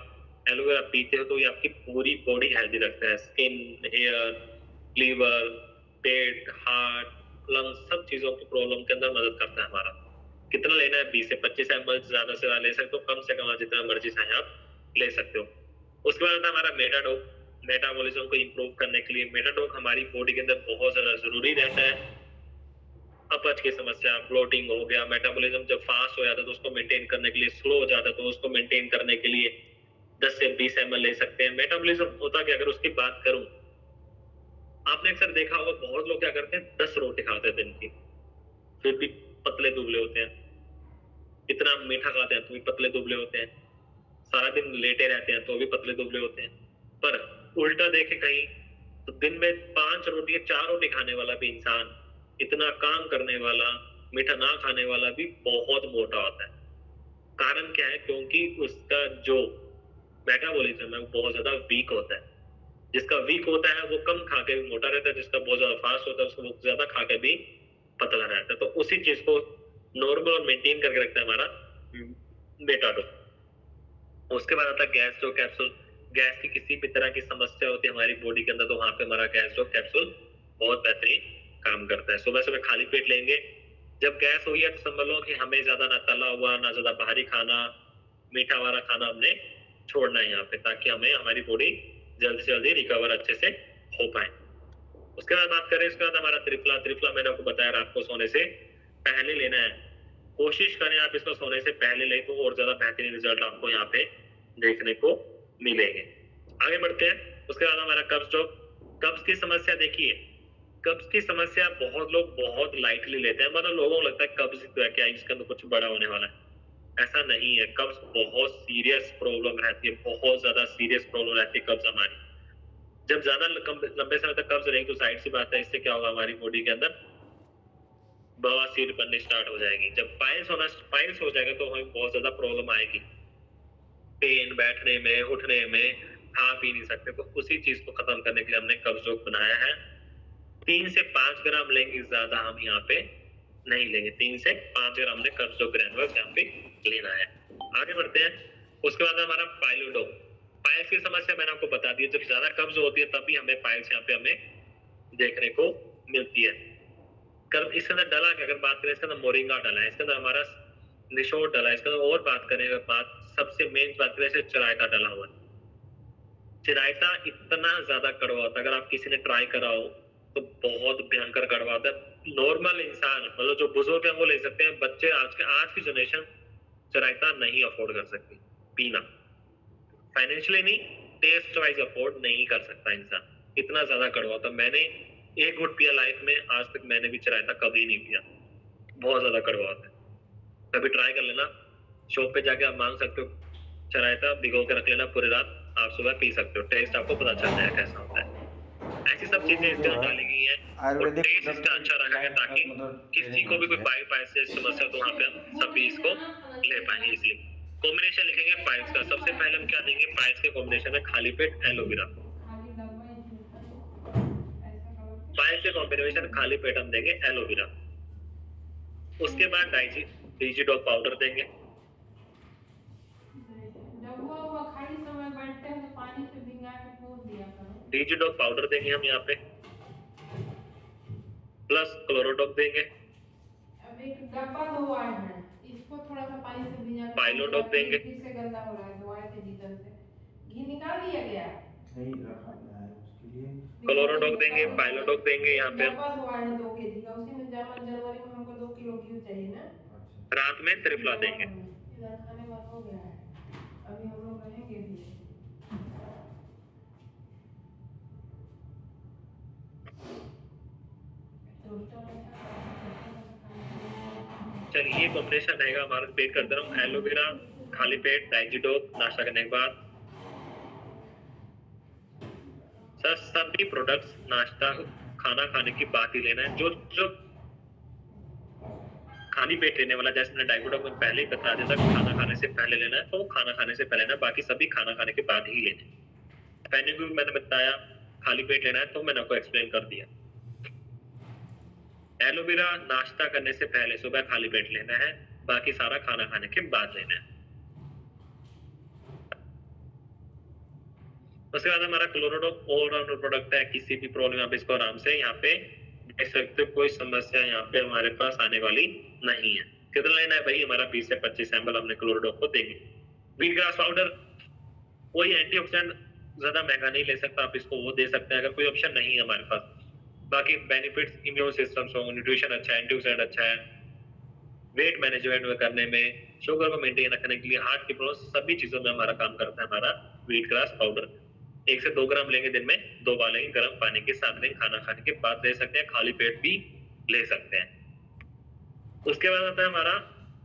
एलोवेरा पीते हो तो ये आपकी पूरी बॉडी हेल्दी रखता है, स्किन, हेयर, लीवर, पेट, हार्ट, लंग्स, सब चीजों की प्रॉब्लम के अंदर मदद करता है हमारा। कितना लेना है? 20 से 25 ml, ज्यादा से ज्यादा ले सकते हो, कम से कम जितना मर्जी चाहे आप ले सकते हो। उसके बाद हमारा मेटाडोप, मेटाबॉलिज्म को इंप्रूव करने के लिए मेटाडोप हमारी बॉडी के अंदर बहुत ज्यादा जरूरी रहता है। अपच की समस्या, ब्लोटिंग हो गया, मेटाबॉलिज्म जब फास्ट हो जाता है तो उसको मेंटेन करने के लिए, स्लो हो जाता है तो उसको मेंटेन करने के लिए 10 से 20 ml ले सकते हैं। मेटाबॉलिज्म होता कि अगर उसकी बात करूं, आपने अक्सर देखा होगा बहुत लोग क्या करते हैं, 10 रोटी खाते हैं दिन की, फिर भी पतले दुबले होते हैं। इतना मीठा खाते हैं तो भी पतले दुबले होते हैं, सारा दिन लेटे रहते हैं तो भी पतले दुबले होते हैं। पर उल्टा देखे कहीं तो दिन में 5 रोटी या 4 रोटी खाने वाला भी इंसान, इतना काम करने वाला, मीठा ना खाने वाला भी बहुत मोटा होता है। कारण क्या है? क्योंकि उसका जो मेटाबॉलिज्म है वो बहुत ज्यादा वीक होता है। जिसका वीक होता है वो कम खा के भी मोटा रहता है, जिसका बहुत ज्यादा फास्ट होता है उसको वो ज्यादा खा के भी पतला रहता है। तो उसी चीज को नॉर्मल और मेंटेन करके रखता है हमारा मेटाडो। उसके बाद आता है गैस जो कैप्सूल। गैस की किसी भी तरह की समस्या होती है हमारी बॉडी के अंदर तो वहां पे हमारा गैस जो कैप्सूल बहुत बेहतरीन काम करता है। सुबह सुबह खाली पेट लेंगे, जब गैस हुई है तो समझ लो कि हमें ज्यादा ना तला हुआ ना ज्यादा भारी खाना, मीठा वाला खाना हमने छोड़ना है यहाँ पे, ताकि हमें हमारी बॉडी जल्दी से जल्दी रिकवर अच्छे से हो पाए। उसके बाद बात करें, इसके बाद हमारा त्रिफला। त्रिफला मैंने आपको बताया रात को सोने से पहले लेना है। कोशिश करें आप इसको सोने से पहले ले तो और ज्यादा बेहतरीन रिजल्ट आपको यहाँ पे देखने को मिलेंगे। आगे बढ़ते हैं। उसके बाद हमारा कब्ज जो, कब्ज की समस्या देखिए, कब्ज की समस्या बहुत लोग बहुत लाइटली लेते हैं, मतलब लोगों को लगता है कब्ज तो है क्या, इसके अंदर कुछ बड़ा होने वाला है। ऐसा नहीं है, कब्ज बहुत सीरियस प्रॉब्लम रहती है, बहुत ज्यादा सीरियस प्रॉब्लम रहती है कब्ज हमारी। जब ज्यादा लंबे समय तक कब्ज रहेगी तो जाहिर सी बात है इससे क्या होगा, हमारी बॉडी के अंदर बवासीर बननी स्टार्ट हो जाएगी। जब पाइल्स हो जाएगा तो हमें बहुत ज्यादा प्रॉब्लम आएगी, पेन, बैठने में, उठने में, खा पी नहीं सकते। तो उसी चीज को खत्म करने के लिए हमने कब्ज योग बनाया है। 3 से 5 ग्राम लेंगे, ज्यादा हम यहाँ पे नहीं लेंगे। 3 से 5 ग्राम ने कब्ज योग ग्रैनुअल्स यहाँ पे लेना है। आगे बढ़ते हैं। उसके बाद हमारा पाइलोडो। पाइल्स की समस्या मैंने आपको बता दी, जब ज्यादा कब्ज होती है तभी हमें पाइल्स यहाँ पे हमें देखने को मिलती है। कर इसके अंदर डला की अगर बात करें, इसके अंदर मोरिंगा डला है, इसके अंदर हमारा निशोर डला है, इसके अंदर और बात करें अगर बात सबसे मेन बात करें, चिरायता डला हुआ है। चिरायता इतना ज्यादा कड़वा होता है, अगर आप किसी ने ट्राई करा हो तो बहुत भयंकर कड़वा होता है। नॉर्मल इंसान, मतलब जो बुजुर्ग है वो ले सकते हैं, बच्चे आज की जनरेशन चिरायता नहीं अफोर्ड कर सकती पीना, फाइनेंशियली नहीं, टेस्ट वाइज अफोर्ड नहीं कर सकता इंसान, इतना ज्यादा कड़वा होता है। मैंने एक घुट पिया लाइफ में, आज तक मैंने भी चिरायता कभी नहीं पिया, बहुत ज्यादा कड़वा होता है। कभी ट्राई कर लेना, शॉप पे जाके आप मांग सकते हो चिरायता, भिगो के रख लेना पूरी रात, आप सुबह पी सकते हो, टेस्ट आपको पता चल जाएगा कैसा होता है। ऐसी सब चीजें ये इसके जो अंदर है डाली गई है और आयुर्वेदिक टेस्ट प्रोडक्ट इसका अच्छा रखेगा लाइन ताकि मतलब किसी ट्रेनिंग को भी कोई होती है। पाइप से समस्या तो वहां पे हम सभी इसको ले पाएंगे इजिली। कॉम्बिनेशन लिखेंगे पाइल्स का, सबसे पहले हम क्या देंगे पाइल्स के कॉम्बिनेशन में, खाली पेट एलोवेरा। पाइल्स के कॉम्बिनेशन खाली पेट हम देंगे एलोवेरा। उसके बाद डिजिडॉक पाउडर देंगे। जब वो खाली समय बैठते हैं तो पानी से भिंगा के पोंछ दिया करो। डिजिडॉक पाउडर देंगे हम यहाँ पे, प्लस क्लोरोडॉक देंगे। अब एक डब्बा धोआ है, इसको थोड़ा सा पानी से भिंगा के पाइलोडॉक देंगे। फिर से गंदा हो रहा है, धोए थे जीतल से, घी निकाल दिया गया, नहीं रखा गया है उसके लिए। क्लोरोडॉक देंगे, पाइलोडॉक देंगे यहाँ पे। डब्बा धोआ है 2 kg का, उसी में जनवरी में हमको 2 किलो घी चाहिए ना। अच्छा। रात में त्रिफला देंगे। इधर खाने वाला हो गया है, अभी हम लोग रहेंगे भी। चलिए ये कॉम्बिनेशन रहेगा हमारा, रिपीट कर दे रहा हूँ, एलोवेरा, खाली पेट, डाइजिडोक नाश्ता करने के बाद। सर सभी प्रोडक्ट्स नाश्ता खाना खाने की बात ही लेना है। जो जो खाली पेट लेने वाला, जैसे मैंने डाइजिडोक में पहले ही बता दिया था, खाना खाने से पहले लेना है, तो वो खाना खाने से पहले लेना है, बाकी सभी खाना खाने के बाद ही लेने हैं। पहले भी मैंने बताया खाली पेट लेना है तो मैंने आपको एक्सप्लेन कर दिया। एलोवेरा नाश्ता करने से पहले सुबह खाली पेट लेना है, बाकी सारा खाना खाने के बाद लेना है। उसके बाद हमारा क्लोरोडॉक ऑलराउंडर प्रोडक्ट है, किसी भी प्रॉब्लम आप इसको आराम से यहाँ पे देख सकते हो, कोई समस्या यहाँ पे हमारे पास आने वाली नहीं है। कितना लेना है भाई, हमारा 20 से 25 सैंपल हमने क्लोरोडॉक को देंगे। व्हीट ग्रास पाउडर, कोई एंटीऑक्सीडेंट ज्यादा महंगा नहीं ले सकता, आप इसको वो दे सकते हैं अगर कोई ऑप्शन नहीं है हमारे पास। बाकी benefits, immune system strong, nutrition अच्छा है, एंटीऑक्सीडेंट अच्छा है, वेट मैनेजमेंट में करने में, शुगर को मेंटेन रखने के लिए, हार्ट की प्रॉब्लम, सभी चीजों में हमारा काम करता है हमारा व्हीट ग्रास पाउडर। 1 से 2 ग्राम लेंगे, दिन में 2 बार लेंगे, गर्म पानी के साथ लेंगे, खाना खाने के बाद ले सकते हैं, खाली पेट भी ले सकते हैं। उसके बाद आता है हमारा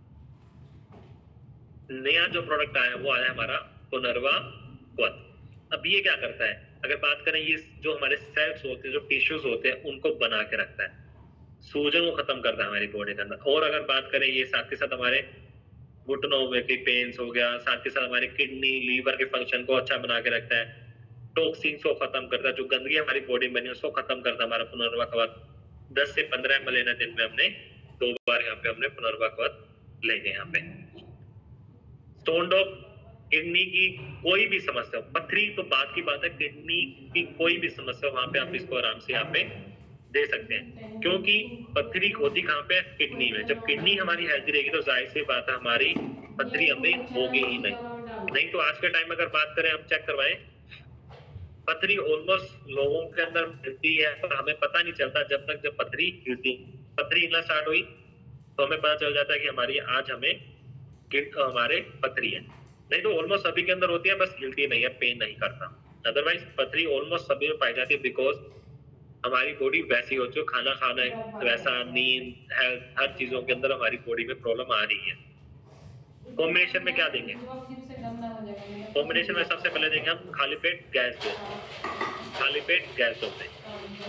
नया जो प्रोडक्ट आया, वो आया हमारा पुनर्वा क्वथ। अब ये क्या करता है, अगर बात करें, ये जो हमारे सेल्स होते हैं, जो टिश्यूज होते हैं, उनको बना के रखता है, सूजन को खत्म करता है हमारी बॉडी के अंदर। और अगर बात करें, ये साथ के साथ हमारे घुटनों में की पेन्स हो गया, साथ के साथ हमारे किडनी लीवर के फंक्शन को अच्छा बना के रखता है, टॉक्सिन्स को खत्म करता है, जो गंदगी हमारी बॉडी में बनी है उसको खत्म करता है हमारा पुनर्वा क्वथ। 10 से 15 ml लेना दिन में, हमने 2 बार यहाँ पे हमने पुनर्वा क्वथ लेंगे। यहाँ पे स्टोन डॉग, किडनी की कोई भी समस्या, पथरी तो बात की बात है, किडनी की कोई भी समस्या, वहां पे आप इसको आराम से यहाँ पे दे सकते हैं, क्योंकि पथरी होती कहाँ पे, किडनी में। जब किडनी हमारी हेल्थी रहेगी तो जाहिर सी बात है हमारी पथरी हमें होगी ही नहीं तो आज के टाइम में अगर बात करें, हम चेक करवाएं, पथरी ऑलमोस्ट लोगों के अंदर हिलती है, पर हमें पता नहीं चलता जब तक जब पथरी हिलती, पथरी हिलना स्टार्ट हुई तो हमें पता चल जाता है कि हमारी आज हमें हमारे पथरी है। नहीं तो ऑलमोस्ट सभी के अंदर होती है, बस हिलती नहीं है, पेन नहीं करता। अदरवाइज पथरी ऑलमोस्ट सभी में पाई जाती है, बिकॉज हमारी बॉडी वैसी होती है, खाना खाना वैसा, नींद, हेल्थ, हर चीजों के अंदर हमारी बॉडी में प्रॉब्लम आ रही है। कॉम्बिनेशन में क्या देंगे, कॉम्बिनेशन में सबसे पहले देंगे हम खाली पेट गैस दो, खाली पेट गैस दो दें।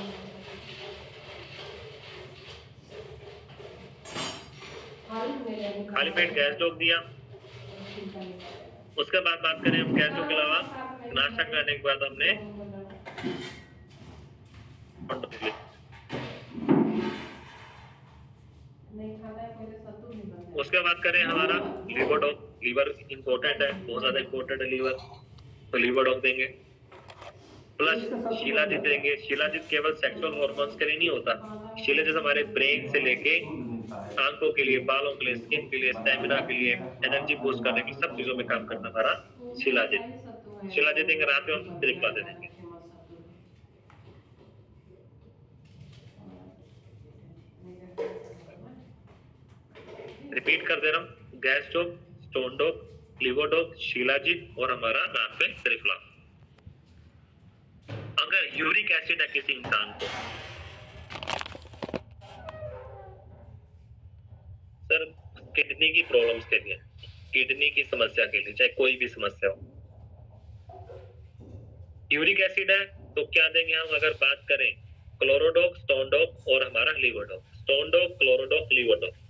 खाली पेट गैस डोप दिया। उसके बाद बात करें हम गैस डोप के अलावा, नाश्ता करने के बाद हमने उसके बाद करें हमारा लीवर डॉग। लीवर इंपॉर्टेंट है, बहुत ज्यादा इंपॉर्टेंट है लीवर, तो लीवर डॉग देंगे। प्लस शिलाजित देंगे। शिलाजित केवल सेक्सुअल हॉर्मोन्स के लिए नहीं होता, शिलाजित हमारे ब्रेन से लेके आंखों के लिए, बालों के लिए, स्किन के लिए, स्टेमिना के लिए, एनर्जी बूस्ट करने की सब चीजों में काम करता है हमारा शिलाजित। शिलाजित देंगे, रात में हम त्रिफला दे देंगे। रिपीट कर दे रहा हूँ, gas doc, stone doc, liver doc, shilajit और हमारा रात में त्रिफला। अगर यूरिक एसिड है किसी इंसान को, सर किडनी की प्रॉब्लम्स के लिए, किडनी की समस्या के लिए, चाहे कोई भी समस्या हो, यूरिक एसिड है तो क्या देंगे हम, अगर बात करें क्लोरोडॉक, स्टोन डॉग और हमारा liver doc. Stone doc, Chlorodoc, liver doc.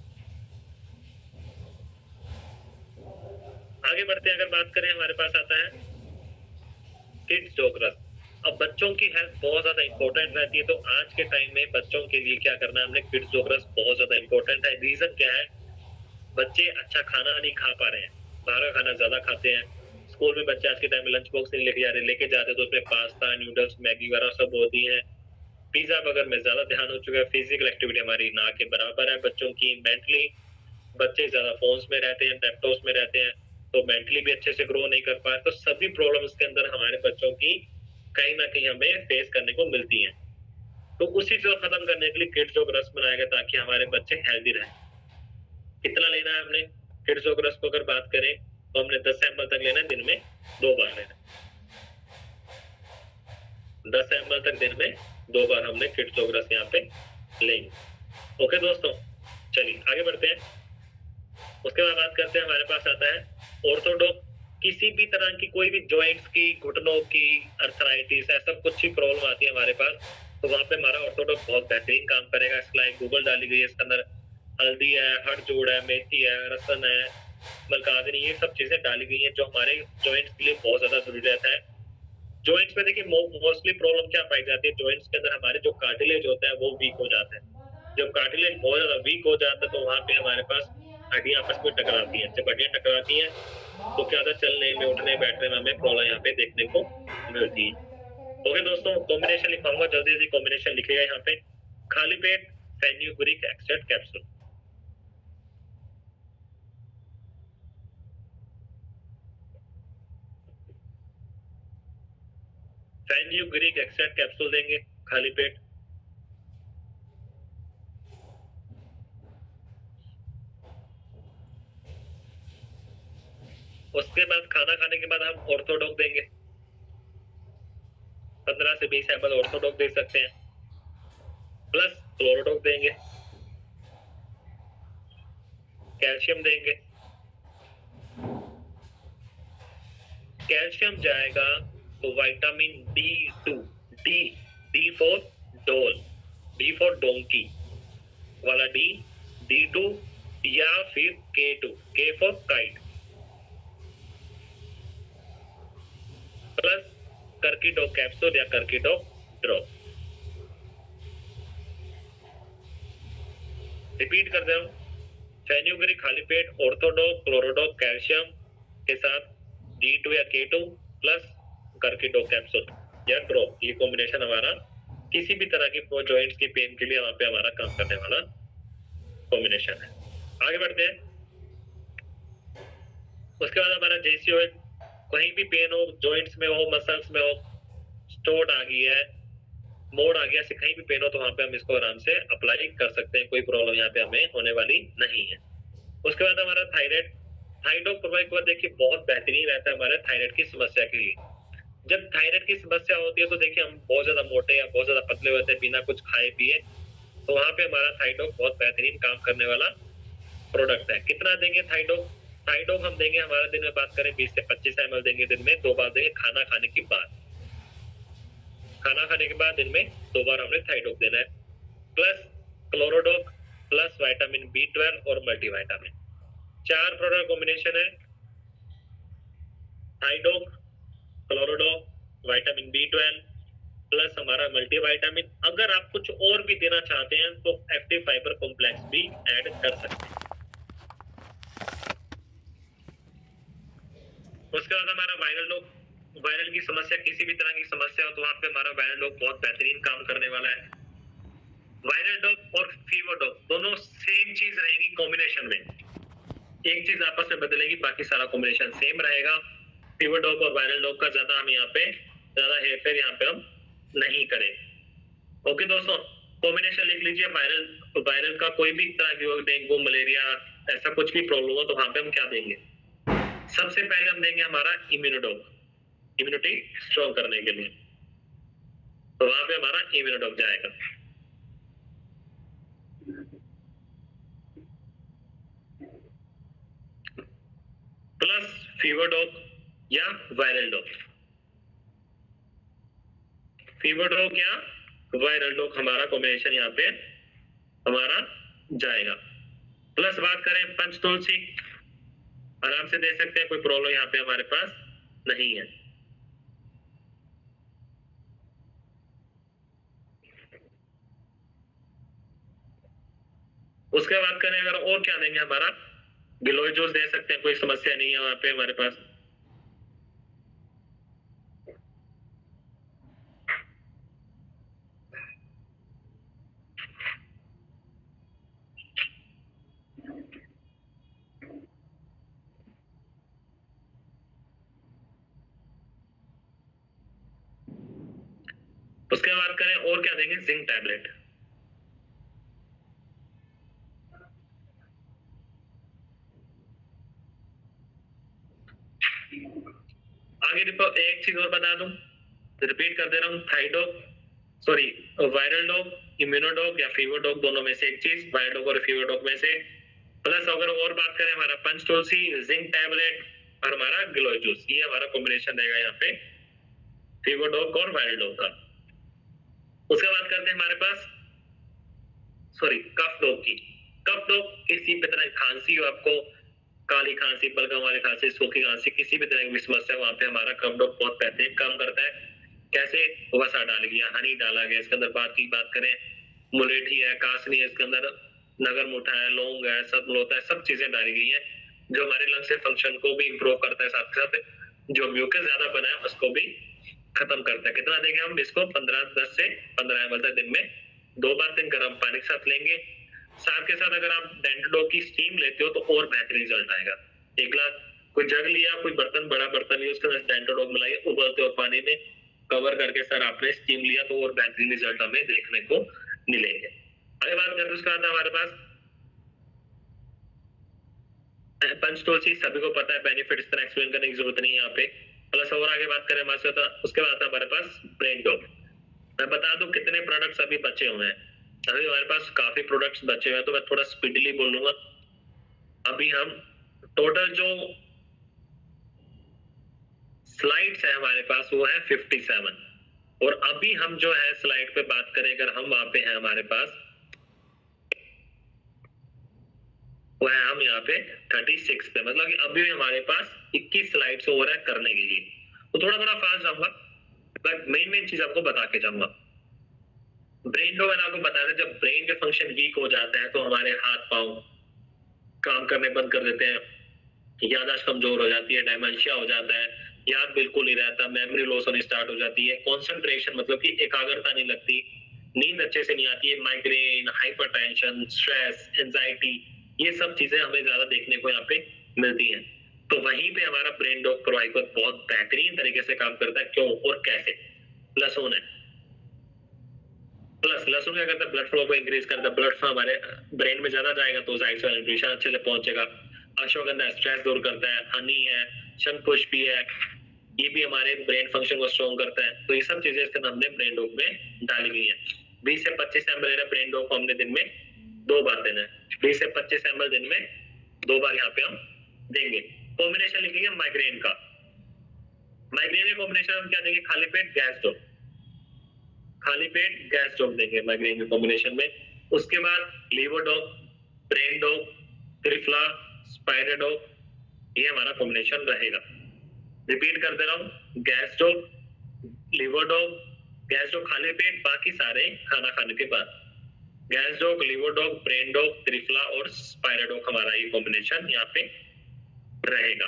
आगे बढ़ते हैं, अगर बात करें हमारे पास आता है किड्स डॉग। अब बच्चों की हेल्थ बहुत ज्यादा इंपॉर्टेंट रहती है, तो आज के टाइम में बच्चों के लिए क्या करना है हमने, किड्स डॉग बहुत ज्यादा इंपॉर्टेंट है। रीजन क्या है, बच्चे अच्छा खाना नहीं खा पा रहे हैं, बाहर का खाना ज्यादा खाते हैं। स्कूल में बच्चे आज के टाइम में लंच बॉक्स नहीं लेके जा रहे, लेके जाते तो उसमें पास्ता, नूडल्स, मैगी वगैरह सब होती है। पिज्जा बर्गर में ज्यादा ध्यान हो चुका है, फिजिकल एक्टिविटी हमारी ना के बराबर है बच्चों की। मेंटली बच्चे ज्यादा फोन्स में रहते हैं, लैपटॉप्स में रहते हैं, तो मेंटली भी अच्छे से ग्रो नहीं कर पा रहे। तो सभी प्रॉब्लम्स के अंदर हमारे बच्चों की कहीं ना कहीं हमें फेस करने को मिलती है। तो उसी चीज को खत्म करने के लिए किड्स डॉग रस बनाया गया, ताकि हमारे बच्चे हेल्दी रहे। कितना लेना है हमने किड्स डॉग रस को, अगर बात करें तो हमने 10 ml तक लेना है, दिन में 2 बार लेना है। 10 ml तक दिन में 2 बार हमने किड्स डॉग रस यहाँ पे लेंगे। ओके दोस्तों, चलिए आगे बढ़ते हैं। उसके बाद बात करते हैं, हमारे पास आता है ऑर्थोडॉक। किसी भी तरह की कोई भी जॉइंट्स की, घुटनों की, अर्थराइटिस, ऐसा कुछ ही प्रॉब्लम आती है हमारे पास, तो वहां पे हमारा ऑर्थोडॉक बहुत बेहतरीन काम करेगा। इसका एक गूगल डाली गई है, इसके अंदर हल्दी है, हड़जोड़ है, मेथी है, लहसुन है, मलकाजनी, ये सब चीजें डाली गई हैं जो हमारे जॉइंट्स के लिए बहुत ज्यादा जरूरी रहता है। जॉइंट्स में देखिए मोस्टली प्रॉब्लम क्या पाई जाती है, जॉइंट्स के अंदर हमारे जो कार्टिलेज होता है वो वीक हो जाता है। जब कार्टिलेज बहुत ज्यादा वीक हो जाता है तो वहां पे हमारे पास हड्डियां आपस में टकराती हैं। जब हड्डियां टकराती हैं तो क्या होता है, चलने में, उठने बैठने में हमें प्रॉब्लम यहाँ पे देखने को मिलती है। ओके दोस्तों, कॉम्बिनेशन लिखाऊंगा, जल्दी जल्दी कॉम्बिनेशन लिखेगा यहाँ पे। खाली पेट fenugreek extract capsule. Fenugreek extract capsule देंगे खाली पेट। उसके बाद खाना खाने के बाद हम ऑर्थोडॉक देंगे, 15 से 20 ml ऑर्थोडॉक दे सकते हैं, प्लस क्लोरोडॉक देंगे, कैल्शियम देंगे। कैल्शियम जाएगा तो vitamin D2, D for doll, D for donkey वाला डी, D2 या फिर K2, K for kite, plus Curcidoc capsule या कर्कीडॉक ड्रॉप। रिपीट कर दे रहा हूं, फेन्यूग्रिक खाली पेट, ऑर्थोडॉक, क्लोरोडॉक, कैल्शियम के साथ D2 या K2 प्लस कर्कीडॉक कैप्सूल या ड्रॉप। ये कॉम्बिनेशन हमारा किसी भी तरह की जॉइंट्स की पेन के लिए वहां पे हमारा काम करने वाला कॉम्बिनेशन है। आगे बढ़ते हैं। उसके बाद हमारा JCO, कहीं भी पेन हो, जॉइंट्स में हो, मसल्स में हो, स्टोट आ गई है, मोड़ आ गया, ऐसे कहीं भी पेन हो तो वहां पे हम इसको आराम से अप्लाई कर सकते हैं, कोई प्रॉब्लम यहाँ पे हमें होने वाली नहीं है। उसके बाद हमारा थायराइड, थाइरोइड प्रोवाइड देखिए बहुत बेहतरीन रहता है हमारे थायराइड की समस्या के लिए। जब थायराइड की समस्या होती है तो देखिए हम बहुत ज्यादा मोटे या बहुत ज्यादा पतले होते हैं बिना कुछ खाए पिए, तो वहां पे हमारा थाइरोइड बहुत बेहतरीन काम करने वाला प्रोडक्ट है। कितना देंगे थाइरोइड? थाइरोइड हम देंगे, हमारा दिन में बात करें 20 से 25 ml देंगे, दिन में 2 बार देंगे, खाना खाने के बाद। खाना खाने के बाद दिन में 2 बार हमने थाइरोइड देना है, प्लस क्लोरोडॉक, प्लस विटामिन B12 और मल्टीविटामिन। 4 प्रोडक्ट कॉम्बिनेशन है, thyroid, Chlorodoc, vitamin B12 plus हमारा मल्टीविटामिन। अगर आप कुछ और भी देना चाहते हैं तो एक्टिव फाइबर कॉम्प्लेक्स भी ऐड कर सकते हैं। उसके बाद हमारा वायरल डॉक, वायरल की समस्या, किसी भी तरह की समस्या हो तो वहां पे हमारा वायरल डॉक बहुत बेहतरीन काम करने वाला है। वायरल डॉक और फीवर डॉक दोनों सेम चीज रहेगी कॉम्बिनेशन में, एक चीज आपस में बदलेगी, बाकी सारा कॉम्बिनेशन सेम रहेगा। फीवर डॉक और वायरल डॉक का ज्यादा हम यहाँ पे ज्यादा हेरफेर यहाँ पे हम नहीं करें। ओके दोस्तों, कॉम्बिनेशन लिख लीजिए। वायरल, वायरल का कोई भी तरह की, डेंगू, मलेरिया, ऐसा कुछ भी प्रॉब्लम हो तो वहां पे हम क्या देंगे? सबसे पहले हम देंगे हमारा इम्यूनोडॉक, इम्यूनिटी स्ट्रॉन्ग करने के लिए, तो वहां पे हमारा इम्यूनोडॉक जाएगा। प्लस फीवर डॉक या वायरल डॉक, फीवर डॉक या वायरल डॉक हमारा कॉम्बिनेशन यहाँ पे हमारा जाएगा। प्लस बात करें पंचतुलसी, आराम से दे सकते हैं, कोई प्रॉब्लम यहाँ पे हमारे पास नहीं है। उसके बाद करें अगर और क्या देंगे, हमारा गिलोय जूस दे सकते हैं, कोई समस्या नहीं है वहां पे हमारे पास। उसके बाद करें और क्या देंगे, जिंक टैबलेट। आगे देखो, एक चीज और बता दूं, रिपीट कर दे रहा हूँ, thyroid, sorry, viral doc, Immunodoc या फीवर डॉग, दोनों में से एक चीज, वायरल डॉग और फीवर डॉग में से। प्लस अगर और बात करें हमारा पंचतुलसी, जिंक टैबलेट और हमारा गिलोय जूस, ये हमारा कॉम्बिनेशन रहेगा यहाँ पे फीवर डॉग और वायरल डॉग का। उसके बाद करते हैं हमारे पास, सॉरी, कफ डॉग की। कफ डॉग, किसी भी तरह की खांसी हो आपको, काली खांसी, बलगम वाली खांसी, सूखी खांसी, किसी भी तरह की समस्या, वहां पे हमारा कफ डॉग बहुत बेहतरीन काम करता है। कैसे? वसा डाल गया, हनी डाला गया इसके अंदर। बात करें मुलेठी है, कासनी है इसके अंदर, नगर मुठा है, लौंग है, सतलोता है, सब चीजें डाली गई हैं जो हमारे लंग्स के फंक्शन को भी इम्प्रूव करता है, साथ के साथ जो म्यूकस ज्यादा बना है उसको भी खत्म करता है। कितना देंगे हम इसको? 10 से 15 ml तक दिन में 2 बार दिन गर्म पानी के साथ लेंगे। साथ के साथ अगर आप डेंटोडॉग की स्टीम लेते हो तो और बेहतरीन रिजल्ट आएगा। एक गिलास कोई जग लिया, कोई बर्तन, बड़ा बर्तन लिया, उसके अंदर डेंटोडॉग मिलाइए, उबलते हुए पानी में कवर करके सर आपने स्टीम लिया तो और बेहतरीन रिजल्ट हमें देखने को मिलेंगे। आगे बात करते हैं उसके बाद हमारे पास पंचतुलसी, सभी को पता है बेनिफिट, इस तरह एक्सप्लेन करने की जरूरत नहीं है यहाँ पे। प्लस और आगे बात करें हमारे साथ, उसके बाद हमारे पास ब्रेन डॉग। मैं बता दूं कितने प्रोडक्ट्स अभी बचे हुए हैं। अभी हमारे पास काफी प्रोडक्ट्स बचे हुए हैं, तो मैं थोड़ा स्पीडली बोलूंगा। अभी हम टोटल जो स्लाइड्स है हमारे पास वो है 57, और अभी हम जो है स्लाइड पे बात करें, अगर हम वहां पे हैं हमारे पास, वो है हम यहाँ पे 36 पे, मतलब कि अभी हमारे पास 21 स्लाइड्स और है करने के लिए। तो थोड़ा थोड़ा फास्ट जाऊंगा, बट मेन चीज आपको बता के जाऊंगा। ब्रेन डॉग मैंने आपको बताया था, जब ब्रेन के फंक्शन वीक हो जाते हैं तो हमारे हाथ पांव काम करने बंद कर देते हैं, याददाश्त कमजोर हो जाती है, डायमेंशिया हो जाता है, याद बिल्कुल नहीं रहता, मेमोरी लॉस होनी स्टार्ट हो जाती है, कंसंट्रेशन मतलब कि एकाग्रता नहीं लगती, नींद अच्छे से नहीं आती है, माइग्रेन, हाइपरटेंशन, स्ट्रेस, एंजाइटी, ये सब चीजें हमें ज्यादा देखने को यहाँ पे मिलती हैं। तो वहीं पे हमारा ब्रेन डॉग प्रोवाइकर बहुत बेहतरीन तरीके से काम करता है। क्यों और कैसे? लहसुन है, प्लस लहसुन क्या करता है? ब्लड फ्लो को इंक्रीज करता है, ब्लड फ्लो हमारे ब्रेन में ज्यादा जाएगा तो जाहिर सी न्यूट्रिशन अच्छे से पहुंचेगा। अश्वगंधा स्ट्रेस दूर करता है, हनी है, शंखपुष्पी है, ये भी हमारे ब्रेन फंक्शन को स्ट्रॉन्ग करता है। तो ये सब चीजें इसके हमने ब्रेन डॉग में डाली गई है। 20 से 25 ml लेना ब्रेन डॉग को हमने दिन में 2 बार देना है। 20 से 25 ml दिन में 2 बार यहाँ पे हम देंगे। कॉम्बिनेशन लिखेंगे माइग्रेन का। माइग्रेन के कॉम्बिनेशन हम क्या देंगे? खाली पेट गैस डॉग, खाली पेट गैस डॉग देंगे माइग्रेन के कॉम्बिनेशन में। उसके बाद Livodoc, brain doc, triphala, Spirodoc, ये हमारा कॉम्बिनेशन रहेगा। रिपीट कर दे रहा हूं, gas doc, Livodoc, gas doc खाली पेट, बाकी सारे खाना खाने के बाद। Gas doc, Livodoc, brain doc, triphala और स्पाइरोडॉग हमारा ये कॉम्बिनेशन यहाँ पे रहेगा।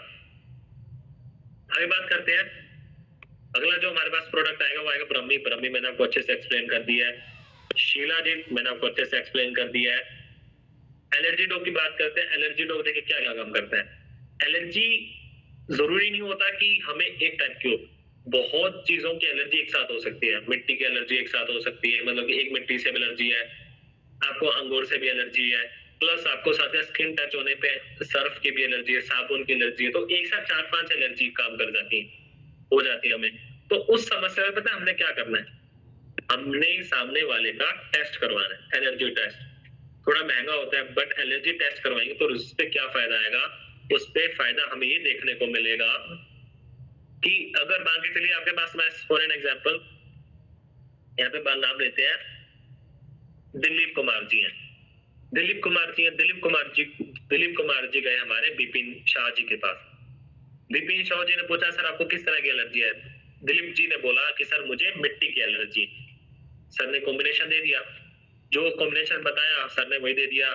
आगे बात करते हैं, अगला जो हमारे पास प्रोडक्ट आएगा वो आएगा ब्रह्मी। ब्रह्मी मैंने आपको अच्छे से एक्सप्लेन कर दिया है। शीलाजीत मैंने आपको अच्छे से एक्सप्लेन कर दिया है। एलर्जी डॉग की बात करते हैं। एलर्जी डॉग देखिए क्या क्या काम करता है। एलर्जी जरूरी नहीं होता कि हमें एक टाइप की हो, बहुत चीजों की एलर्जी एक साथ हो सकती है। मिट्टी की एलर्जी एक साथ हो सकती है, मतलब कि एक मिट्टी से भी एलर्जी है, आपको अंगूर से भी एलर्जी है, प्लस आपको साथ में स्किन टच होने पे सर्फ की भी एलर्जी है, साबुन की एलर्जी है, तो एक साथ 4-5 एलर्जी काम कर जाती है, हो जाती है हमें। तो उस समस्या में पता है हमने क्या करना है? हमने सामने वाले का टेस्ट करवाना है, एलर्जी टेस्ट। थोड़ा महंगा होता है, बट एलर्जी टेस्ट करवाएंगे तो उस पे क्या फायदा आएगा? उस पे फायदा हमें ये देखने को मिलेगा कि अगर मान के चलिए आपके पास, मैं फॉर एन एग्जांपल यहाँ पे नाम लेते हैं, दिलीप कुमार जी हैं। दिलीप कुमार जी हैं, दिलीप कुमार जी गए हमारे बिपिन शाह जी के पास। बिपिन शाह जी ने पूछा सर आपको किस तरह की एलर्जी है? दिलीप जी ने बोला कि सर मुझे मिट्टी की एलर्जी है। सर ने कॉम्बिनेशन दे दिया, जो कॉम्बिनेशन बताया सर ने वही दे दिया।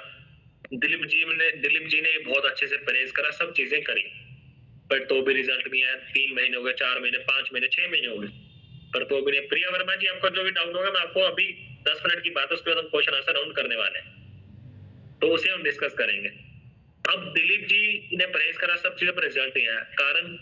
दिलीप जी ने बहुत अच्छे से परहेज करा, सब चीजें करी, पर तो भी रिजल्ट नहीं आया। 3 महीने हो गए, 4 महीने, 5 महीने, 6 महीने हो गए, पर तो भी नहीं। प्रिया वर्मा जी, आपका जो भी डाउट होगा मैं आपको अभी 10 मिनट की बात है, उस पर हम क्वेश्चन आंसर राउंड करने वाले हैं, तो उसे हम डिस्कस करेंगे। अब दिलीप जी ने परहेज करा, सब चीजों पर रिजल्ट नहीं आया।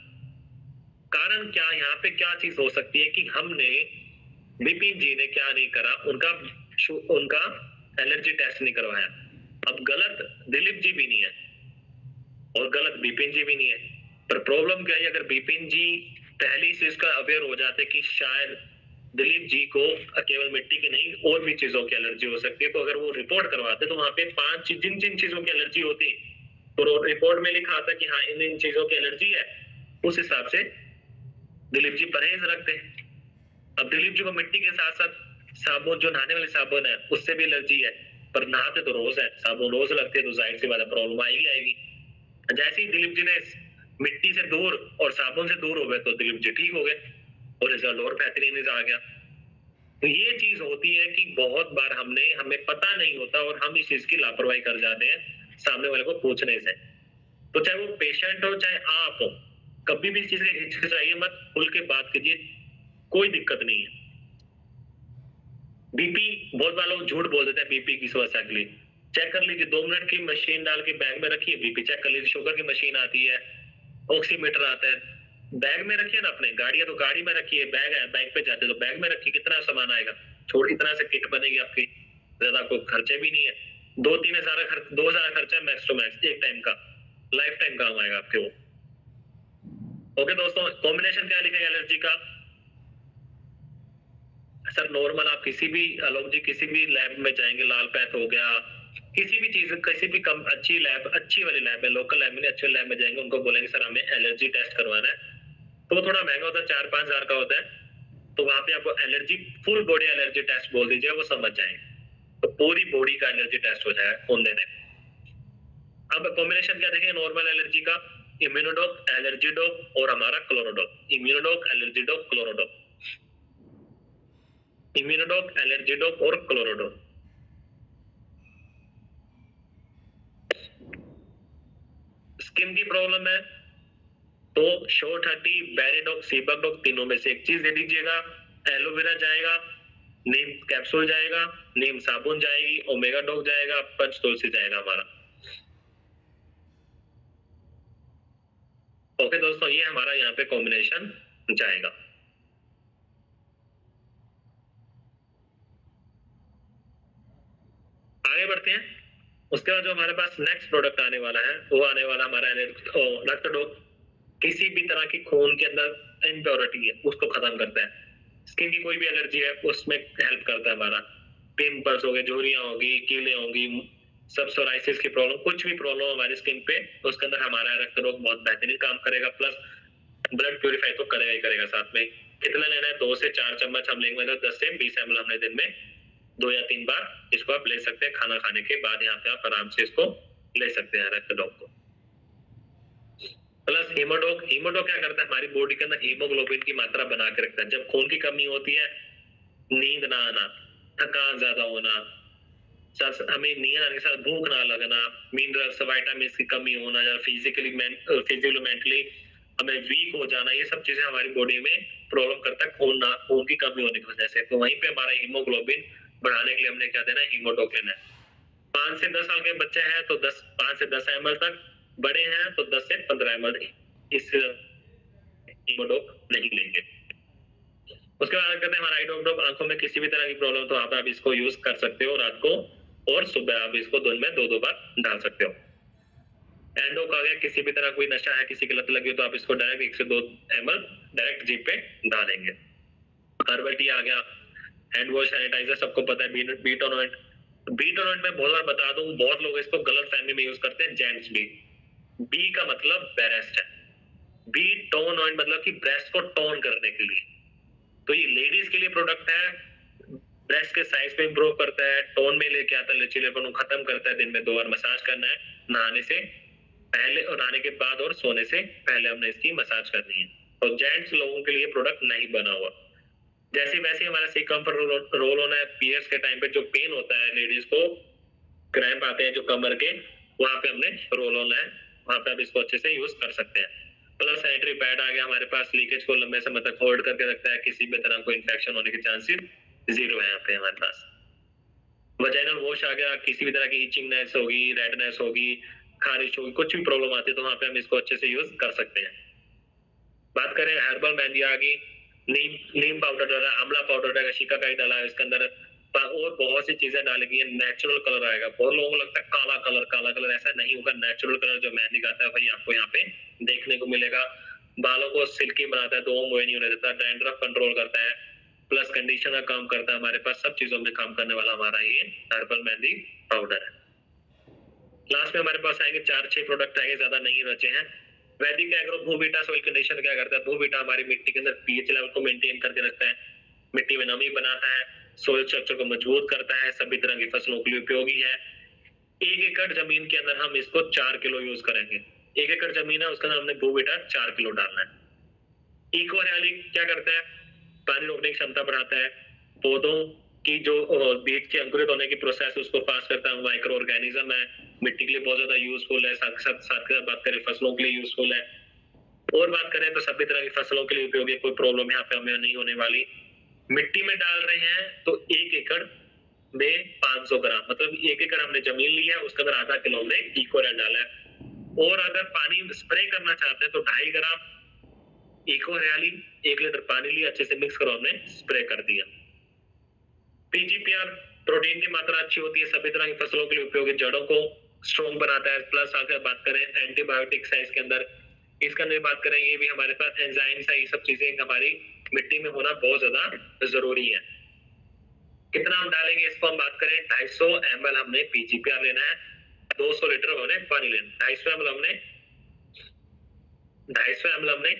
कारण क्या? यहाँ पे क्या चीज हो सकती है कि हमने, बिपिन जी ने क्या नहीं करा, उनका एलर्जी टेस्ट नहीं करवाया। अब गलत दिलीप जी भी नहीं है और गलत बिपिन जी भी नहीं है, पर प्रॉब्लम क्या है? अगर बिपिन जी पहली से इसका अवेयर हो जाते कि शायद दिलीप जी को केवल मिट्टी की नहीं और भी चीजों की एलर्जी हो सकती है, तो अगर वो रिपोर्ट करवाते तो वहां पे 5 जिन जिन चीजों की एलर्जी होती तो रिपोर्ट में लिखा आता कि हाँ इन चीजों की एलर्जी है, उस हिसाब से दिलीप जी परहेज रखते हैं। अब दिलीप जी को मिट्टी के साथ साथ साबुन, जो नहाने वाली साबुन है, उससे भी एलर्जी है, पर नहाते तो रोज है, साबुन रोज लगती है, तो जाहिर सी बात है प्रॉब्लम आएगी। जैसे ही दिलीप जी ने मिट्टी से दूर और साबुन से दूर हो गए तो दिलीप जी ठीक हो गए और रिजल्ट और बेहतरीन आ गया। तो ये चीज होती है कि बहुत बार हमें पता नहीं होता और हम इस चीज की लापरवाही कर जाते हैं सामने वाले को पूछने से। तो चाहे वो पेशेंट हो चाहे आप हो, कभी भी इस चीज की हिचकिचाइए मत, खुल के बात कीजिए, कोई दिक्कत नहीं है। बीपी, बहुत बार लोग झूठ बोल देते हैं बीपी की समस्या के लिए। चेक कर लीजिए, 2 मिनट की मशीन डाल के बैग में रखिए, बीपी चेक कर लीजिए। शुगर की मशीन आती है, ऑक्सीमीटर आता है, बैग में रखिए ना। अपने गाड़ी है तो गाड़ी में रखिए, बैग है बैग पे जाते तो बैग में रखिए, कितना सामान आएगा। छोड़, इतना से किट बनेगी आपकी, ज्यादा कोई खर्चे भी नहीं है। 2-3 हजार खर्चा मैक्स टू मैक्स एक टाइम का, लाइफ टाइम काम आएगा आपके वो। ओके दोस्तों, कॉम्बिनेशन क्या लिखेंगे एलर्जी का? सर नॉर्मल आप किसी भी, आलोक जी किसी भी लैब में जाएंगे, लाल पैथ हो गया, किसी भी चीज, किसी भी कम अच्छी लैब, अच्छी वाली लैब में, लोकल लैब में नहीं, अच्छे लैब में जाएंगे, उनको बोलेंगे सर हमें एलर्जी टेस्ट करवाना है, तो वो थोड़ा महंगा होता है, 4-5 हजार का होता है। तो वहां पे आपको allergy, full body allergy test बोल दीजिए, वो समझ जाएंगे, तो पूरी बॉडी का एलर्जी टेस्ट हो जाएगा उन देने। अब कॉम्बिनेशन क्या देखेंगे नॉर्मल एलर्जी का? इम्यूनोडॉक, एलर्जी डॉक और हमारा Chlorodoc. Immunodoc, allergy doc, Chlorodoc. Immunodoc, allergy doc और क्लोरोडॉक। स्किन की प्रॉब्लम है तो शॉर्ट हड्डी, बैरिडॉक, सीबकडॉक, तीनों में से एक चीज दे दीजिएगा। एलोवेरा जाएगा, नीम कैप्सूल जाएगा, नीम साबुन जाएगी, ओमेगा डॉक जाएगा, पंच तुलसी जाएगा हमारा। ओके दोस्तों, ये हमारा यहाँ पे कॉम्बिनेशन जाएगा। आगे बढ़ते हैं। उसके बाद जो हमारे पास नेक्स्ट प्रोडक्ट आने वाला है वो आने वाला हमारा रक्त डॉक। किसी भी तरह की खून के अंदर इम्प्योरिटी है उसको खत्म करता है। स्किन की कोई भी एलर्जी है उसमें हेल्प करता है हमारा। पिंपल्स हो गए, झुर्रियां होगी, कीले होंगी, सब सोराइसिस की प्रॉब्लम, कुछ भी प्रॉब्लम हमारी स्किन पे, तो उसके अंदर हमारा रक्त डॉक बहुत बेहतरीन काम करेगा। प्लस ब्लड प्यूरिफाई तो करेगा ही करेगा साथ में। कितना लेना है? 2 से 4 चम्मच हम लेंगे, मतलब 10 से 20 ml हमने दिन में 2 या 3 बार इसको आप ले सकते हैं। खाना खाने के बाद यहाँ पे आप आराम से इसको ले सकते हैं रक्त डॉक को। प्लस हीमोडॉक, हीमोडॉक क्या करता है? हमारी बॉडी के अंदर हीमोग्लोबिन की मात्रा बना के रखता है। जब खून की कमी होती है, नींद ना आना, थकान ज्यादा होना, हमें नींद आने के साथ भूख ना लगना, मिनरल्स विटामिन की कमी होना, या फिजिकली मेंटली हमें वीक हो जाना, ये सब चीजें हमारी बॉडी में प्रॉब्लम करता है खून की कमी होने की वजह से। तो वहीं पे हमारा हीमोग्लोबिन बढ़ाने के लिए हमने क्या देना है? हीमोडॉक लेना है। 5 से 10 साल के बच्चे हैं तो 5 से 10 ml तक, बड़े हैं तो 10 से 15 ml, इससे हीमोडॉक नहीं लेंगे। उसके बाद कहते हैं हमारा आई डॉक, आंखों में किसी भी तरह की प्रॉब्लम तो आप इसको यूज कर सकते हो रात को, और सुबह आप इसको दिन में 2-2 बार डाल सकते हो। एंडोक आ गया, किसी भी तरह कोई नशा है, किसी की लत लगी हो तो आप इसको डायरेक्ट 1 से 2 ml डायरेक्ट जीभ पे डालेंगे। हर्बल टी आ गया, हैंड वॉश, सैनिटाइजर, सबको पता है। बीटोनोइट, बीटोनोइट में बहुत बार बता दूं, बहुत लोग इसको गलत फहमी में यूज करते हैं। जेंट्स भी, बी का मतलब ब्रेस्ट है, बी टोनोइट मतलब कि ब्रेस्ट को टोन करने के लिए। तो ये लेडीज के लिए प्रोडक्ट है, ब्रेस्ट के साइज पे इंप्रूव करता है, टोन में लेके आता है, लचीलेपन को खत्म करता है। दिन में 2 बार मसाज करना है, नहाने से पहले और नहाने के बाद, और सोने से पहले हमने इसकी मसाज करनी है। और जेंट्स लोगों के लिए प्रोडक्ट नहीं बना हुआ। जैसे वैसे हमारा सिकम्फर्ट रोल होना है। पीरियड्स के टाइम पे जो पेन होता है, लेडीज को क्रैम्प आते हैं जो कमर के, वहां पे हमने रोल होना है, वहां पे आप इसको अच्छे से यूज कर सकते हैं। प्लस सैनिटरी पैड आ गया हमारे पास, लीकेज को लंबे समय तक होल्ड करके रखता है, किसी भी तरह को इन्फेक्शन होने के चांसेस 0 है यहाँ पे हमारे पास। वजाइनल वॉश आ गया, किसी भी तरह की इचिंगनेस होगी, रेडनेस होगी, खारिश होगी, कुछ भी प्रॉब्लम आती है तो वहां पे हम इसको अच्छे से यूज कर सकते हैं। बात करें हर्बल मेहंदी आ गई, नीम पाउडर डाला, आंवला पाउडर डाला, शिकाकाई डाला है इसके अंदर, और बहुत सी चीजें डाली गई है। नेचुरल कलर आएगा। बहुत लोगों को लगता है काला कलर, काला कलर, ऐसा नहीं होगा। नेचुरल कलर जो मेहंदी का आता है वही आपको यहाँ पे देखने को मिलेगा। बालों को सिल्की बनाता है, 2 मोए नहीं होने देता, डैंड्रफ कंट्रोल करता है, प्लस कंडीशनर का काम करता है। हमारे पास सब चीजों में काम करने वाला हमारा ये हर्बल मेहंदी पाउडर है। लास्ट में हमारे पास आएंगे 4-6 प्रोडक्ट आएंगे, ज्यादा नहीं बचे हैं। वैदिक एग्रो भूविटा सॉइल कंडीशनर क्या करता है? भूविटा हमारी मिट्टी के अंदर पीएच लेवल को मेंटेन करके रखता है, मिट्टी में नमी बनाता है, सोइल स्ट्रक्चर को मजबूत करता है, सभी तरह की फसलों के लिए उपयोगी है। 1 एकड़ जमीन के अंदर हम इसको 4 किलो यूज करेंगे। 1 एकड़ जमीन है, उसके अंदर हमने भूविटा 4 किलो डालना है। इको हरियाली क्या करता है? पानी रोकने की क्षमता बढ़ाता है, पौधों की जो बीज के अंकुरित होने की प्रोसेस उसको फास्ट करता है, माइक्रो ऑर्गेनिज्म है, मिट्टी के लिए बहुत ज्यादा यूजफुल है, साथ बात करें फसलों के लिए यूजफुल है, और बात करें तो सभी तरह की फसलों के लिए उपयोगी, कोई प्रॉब्लम यहाँ पे हमें नहीं होने वाली। मिट्टी में डाल रहे हैं तो 1 एकड़ में 500 ग्राम, मतलब 1 एकड़ हमने जमीन ली है, उसके अंदर आधा किलो हमने इकोरेल डाला है। और अगर पानी स्प्रे करना चाहते हैं तो 2.5 ग्राम इको हरियाली 1 लीटर पानी लिया, अच्छे से मिक्स करो, हमने स्प्रे कर दिया। पीजीपीआर प्रोटीन की मात्रा अच्छी होती है, सभी तरह की फसलों के लिए उपयोगी, जड़ों को स्ट्रॉन्ग बनाता है। प्लस अगर बात करें एंटीबायोटिक्स है इसके अंदर, इसके अंदर बात करें ये भी हमारे पास एंजाइम्स है, ये सब चीजें हमारी मिट्टी में होना बहुत ज्यादा जरूरी है। कितना हम डालेंगे इसको हम बात करें, 250 ml हमने पीजीपीआर लेना है, 200 लीटर हमने पानी लेना है। 250 ml हमने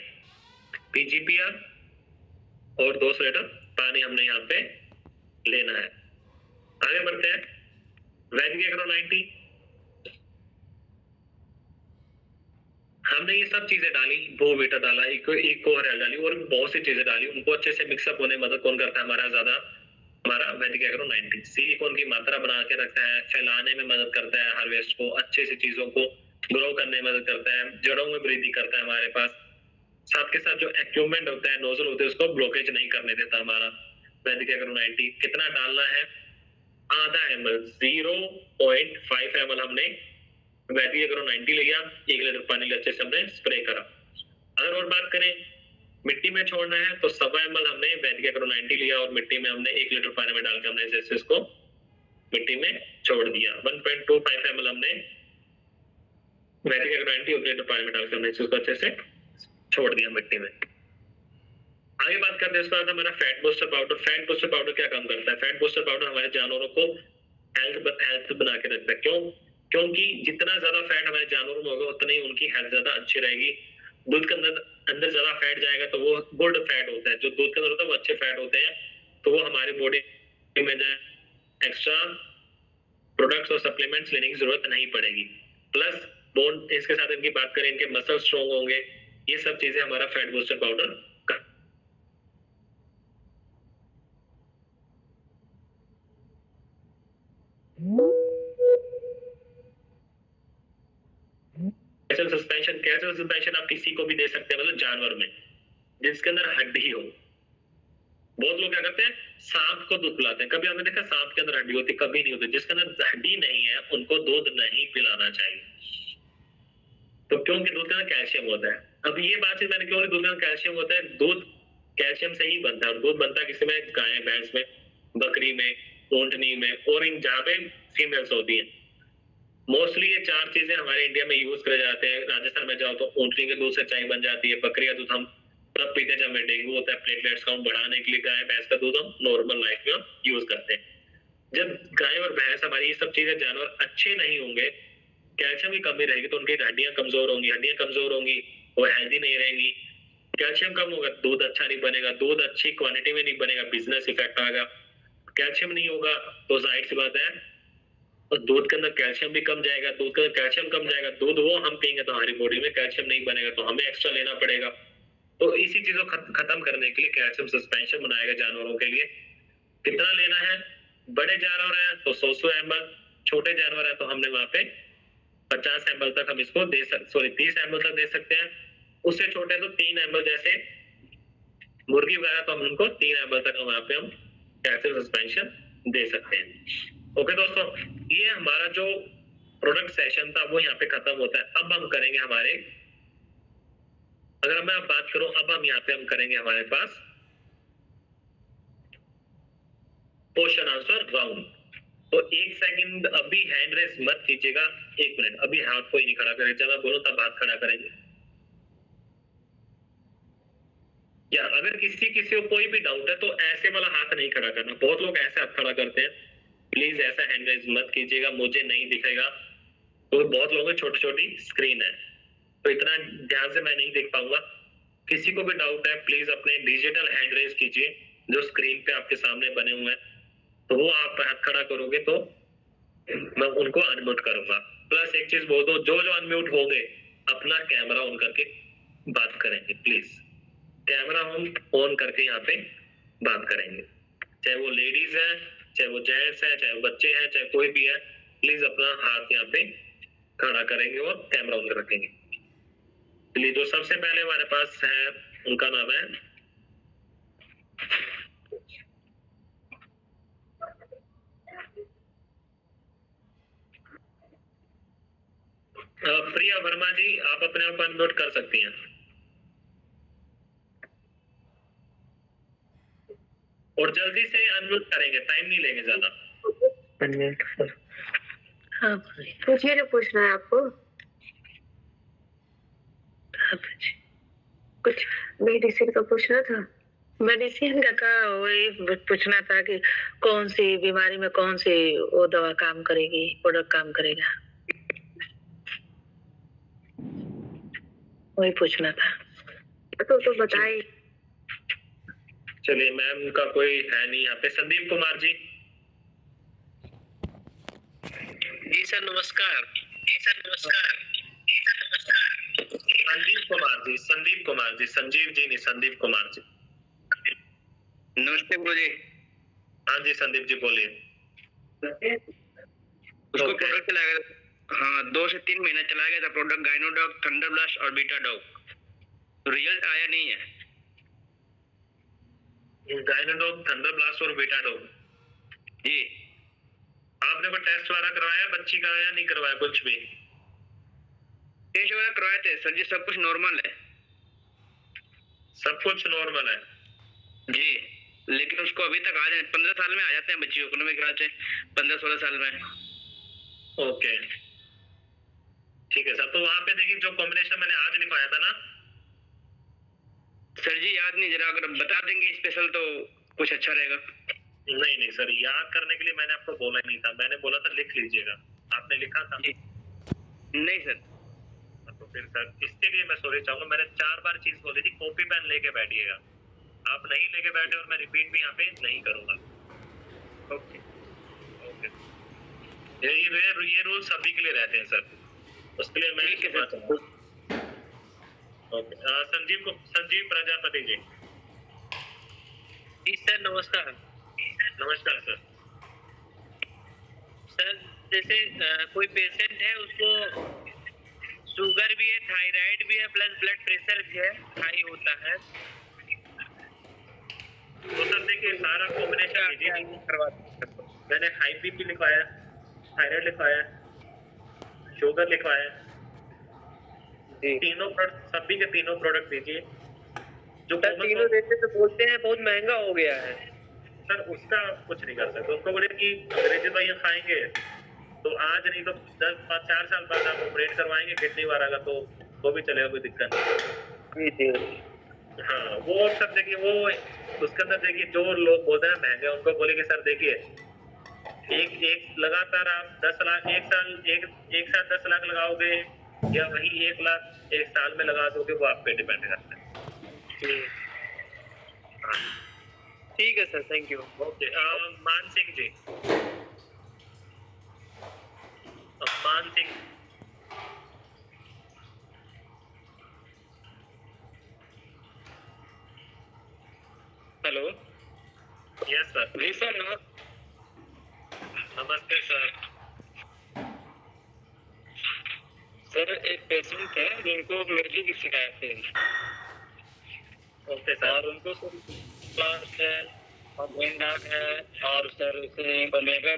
पीजीपीआर और 200 लीटर पानी हमने यहाँ पे लेना है। आगे बढ़ते हैं, वैदिक एग्रो 90, हमने ये सब चीजें डाली, बोवीटा डाला, इको हरियाली डाली और बहुत सी चीजें डाली, उनको अच्छे से मिक्सअप होने में मदद कौन करता है, हमारा ज्यादा हमारा वैदिक एग्रो 90 सिलिकॉन की मात्रा बना के रखता है, फैलाने में मदद करता है, हार्वेस्ट को अच्छे से चीजों को ग्रो करने में मदद करता है, जड़ों में वृद्धि करता है हमारे पास। साथ के साथ जो इक्विपमेंट होता है, नोजल होते हैं, उसको ब्लॉकेज नहीं करने देता हमारा वैदिक एग्रो 90। कितना डालना है, आधा ml 0.5 ml हमने वैदिक एग्रो 90 लिया, 1 लीटर पानी ले अच्छे से हमने स्प्रे करा। अगर और बात करें मिट्टी में छोड़ना है तो 1.25 ml हमने वैदिक एग्रो 90 लिया और मिट्टी में हमने 1 लीटर पानी में डालकर हमने जैसे इसको मिट्टी में छोड़ दिया। 1.25 ml हमने वैदिक एग्रो 90 1 लीटर पानी में डालकर हमने इसको अच्छे से छोड़ दिया मिट्टी में। आगे बात करते हैं इसके बाद हमारा fat booster powder. Fat booster powder क्या काम करता है, फैट बूस्टर पाउडर हमारे जानवरों को हेल्थ बना के रखता है। क्यों, क्योंकि जितना ज्यादा फैट हमारे जानवरों में होगा उतनी ही उनकी हेल्थ ज्यादा अच्छी रहेगी। दूध के अंदर ज्यादा फैट जाएगा तो वो गुड फैट होता है, जो दूध के अंदर होता है वो अच्छे फैट होते हैं, तो वो हमारी बॉडी में एक्स्ट्रा प्रोडक्ट्स और सप्लीमेंट्स लेने की जरूरत नहीं पड़ेगी। प्लस बोन, इसके साथ इनकी बात करें, इनके मसल स्ट्रॉन्ग होंगे, ये सब चीजें हमारा fat booster powder calcium suspension. Calcium suspension आप किसी को भी दे सकते हैं, मतलब जानवर में जिसके अंदर हड्डी हो। बहुत लोग क्या करते हैं, सांप को दूध पिलाते हैं, कभी आपने देखा सांप के अंदर हड्डी होती, कभी नहीं होती। जिसके अंदर हड्डी नहीं है उनको दूध नहीं पिलाना चाहिए, तो क्योंकि दूध के अंदर कैल्शियम होता है। अब ये बात मैंने क्यों, दूध के अंदर कैल्शियम होता है, दूध कैल्शियम से ही बनता है, और दूध बनता है किसी में, गाय भैंस में, बकरी में, ऊंटनी में, और इन जहाँ पे फीमेल्स होती है। मोस्टली ये 4 चीजें हमारे इंडिया में यूज करे जाते हैं। राजस्थान में जाओ तो ऊंटनी के दूध से चाय बन जाती है, बकरी का दूध हम तब पीते हैं जब हमें डेंगू होता है, प्लेटलेट्स काउंट बढ़ाने के लिए। गाय भैंस का दूध हम नॉर्मल लाइफ में यूज करते हैं। जब गाय और भैंस हमारी ये सब चीजें, जानवर अच्छे नहीं होंगे, कैल्शियम की कमी रहेगी, तो उनकी हड्डियां कमजोर होंगी, हड्डियां कमजोर होंगी, वो हेल्दी नहीं रहेंगी। कैल्शियम कम होगा, दूध अच्छा नहीं बनेगा, दूध अच्छी क्वांटिटी में नहीं बनेगा, बिजनेस इफेक्ट आएगा। कैल्शियम नहीं होगा तो जाहिर सी बात है, और दूध के अंदर कैल्शियम भी कम जाएगा, दूध के अंदर कैल्शियम कम जाएगा, दूध वो हम पियेंगे तो हमारी बॉडी में कैल्शियम नहीं बनेगा, तो हमें एक्स्ट्रा लेना पड़ेगा। तो इसी चीजों खत्म करने के लिए कैल्शियम सस्पेंशन बनाएगा जानवरों के लिए। कितना लेना है, बड़े जानवर है तो 100 ml, छोटे जानवर है तो हमने वहां पे 50 ml तक हम इसको दे सकते, सॉरी 30 ml तक दे सकते हैं। उससे छोटे तो 3 ml, जैसे मुर्गी वगैरह तो हम उनको 3 ml तक वहां पे हम कैल्शियम सस्पेंशन दे सकते हैं। ओके दोस्तों, ये हमारा जो प्रोडक्ट सेशन था वो यहाँ पे खत्म होता है। अब हम करेंगे हमारे, अगर मैं अब बात करूं, अब हम यहाँ पे हम करेंगे हमारे पास क्वेश्चन आंसर राउंड। तो 1 सेकंड अभी हैंड रेस मत कीजिएगा, 1 मिनट, अभी हाथ कोई नहीं खड़ा करेगा, जब मैं बोलूं तब हाथ खड़ा करेंगे। या अगर किसी को कोई भी डाउट है तो ऐसे वाला हाथ नहीं खड़ा करना, बहुत लोग ऐसे हाथ खड़ा करते हैं, प्लीज ऐसा हैंड रेज मत कीजिएगा, मुझे नहीं दिखेगा, तो बहुत लोगों की छोटी छोटी स्क्रीन है तो इतना ध्यान से मैं नहीं देख पाऊंगा। किसी को भी डाउट है प्लीज अपने डिजिटल हैंड रेज कीजिए जो स्क्रीन पे आपके सामने बने हुए हैं, तो वो आप हाथ खड़ा करोगे तो मैं उनको अनम्यूट करूंगा। प्लस एक चीज बोल दो, जो जो अनम्यूट होंगे अपना कैमरा ऑन करके बात करेंगे, प्लीज कैमरा ऑन करके यहाँ पे बात करेंगे। चाहे वो लेडीज है, चाहे वो जेंट्स है, चाहे वो बच्चे हैं, चाहे कोई भी है, प्लीज अपना हाथ यहाँ पे खड़ा करेंगे और कैमरा ऑन रखेंगे। चलिए, जो सबसे पहले हमारे पास है उनका नाम है प्रिया वर्मा जी। आप अपने आप अनम्यूट कर सकती हैं और जल्दी से अनम्यूट करेंगे, टाइम नहीं लेंगे ज्यादा। Unmute sir. हाँ पूछिए, जो पूछना है आपको। हाँ पूछिए, कुछ मेडिसिन का पूछना था। मेडिसिन का वही पूछना था कि कौन सी बीमारी में कौन सी वो दवा काम करेगी, प्रोडक्ट काम करेगा, वही पूछना था। तो बताइए। चलिए मैम का कोई है नहीं यहाँ पे। संदीप कुमार जी। जी सर नमस्कार। जी सर नमस्कार। संदीप कुमार जी, संदीप कुमार जी, संजीव जी नहीं, संदीप कुमार जी। नमस्ते गुरु जी। हाँ जी संदीप जी बोलिए। उसको प्रोडक्ट चलाया गया, हाँ 2 से 3 महीना चलाया गया था प्रोडक्ट गाइनोडॉग, थंडरब्लास्ट और बीटाडॉग। तो रिजल्ट आया नहीं है। गाइनोडॉग, थंडरब्लास्ट और बीटाडॉग जी। आपने कोई टेस्ट वगैरह करवाया बच्ची का या नहीं करवाया कुछ भी? टेस्ट वगैरह करवाए थे सर जी, सब कुछ नॉर्मल है। सब कुछ नॉर्मल है जी, लेकिन उसको अभी तक आ जाए 15 साल में आ जाते हैं बच्चियों को, मेरे ख्याल से 15-16 साल में। ओके ठीक है सर। तो वहां पे देखिए जो कॉम्बिनेशन मैंने आज लिखवाया था ना सर जी याद नहीं, जरा अगर बता देंगे स्पेशल तो कुछ अच्छा रहेगा। नहीं नहीं सर, याद करने के लिए मैंने आपको बोला ही नहीं था, मैंने बोला था लिख लीजिएगा। आपने लिखा था? नहीं सर। तो फिर सर इसके लिए मैं सॉरी चाहूंगा। मैंने 4 बार चीज बोली थी, कॉपी पेन लेके बैठिएगा। आप नहीं लेके बैठे और मैं रिपीट भी यहाँ पे नहीं करूंगा। ओके ओके, ये रूल सभी के लिए रहते हैं सर, उसके लिए मैं ठीक है सर। ओके। संजीव प्रजापति जी। जी सर नमस्कार। नमस्कार सर। सर जैसे कोई पेशेंट है, उसको शुगर भी है, थायराइड भी है, प्लस ब्लड प्रेशर भी है, हाई होता है। तो सर देखिए सारा कॉम्बिनेशन लीजिए। मैंने हाई बीपी लिखवाया, थायराइड लिखवाया, शुगर लिखवाया। तीनों प्रोडक्ट, सभी के तीनों प्रोडक्ट दीजिए। जो तीनों देते तो बोलते हैं बहुत महंगा हो गया है। सर उसका कुछ नहीं कर सकते। उनको बोले कि अंग्रेजी दवाइयाँ खाएंगे तो आज नहीं तो 4 साल बाद आप ऑपरेट करवाएंगे किडनी वाला का, तो भी चलेगा, कोई दिक्कत नहीं। हाँ वो सब देखिए, वो उसके अंदर देखिए जो लोग बोलते हैं महंगे, उनको बोले कि सर देखिए एक लगातार आप 10 लाख एक साथ 10 लाख लगाओगे या वही 1 लाख 1 साल में लगा दोगे, वो आप पे डिपेंड करता है। ठीक है सर, थैंक यू। ओके। मान Singh ji. Man Singh. Hello. Yes sir. जी सर नमस्ते सर। सर एक पेशेंट है जिनको मिर्गी की शिकायत है। Okay sir. और उनको सर है और ब्रेन डाग है और सर उसे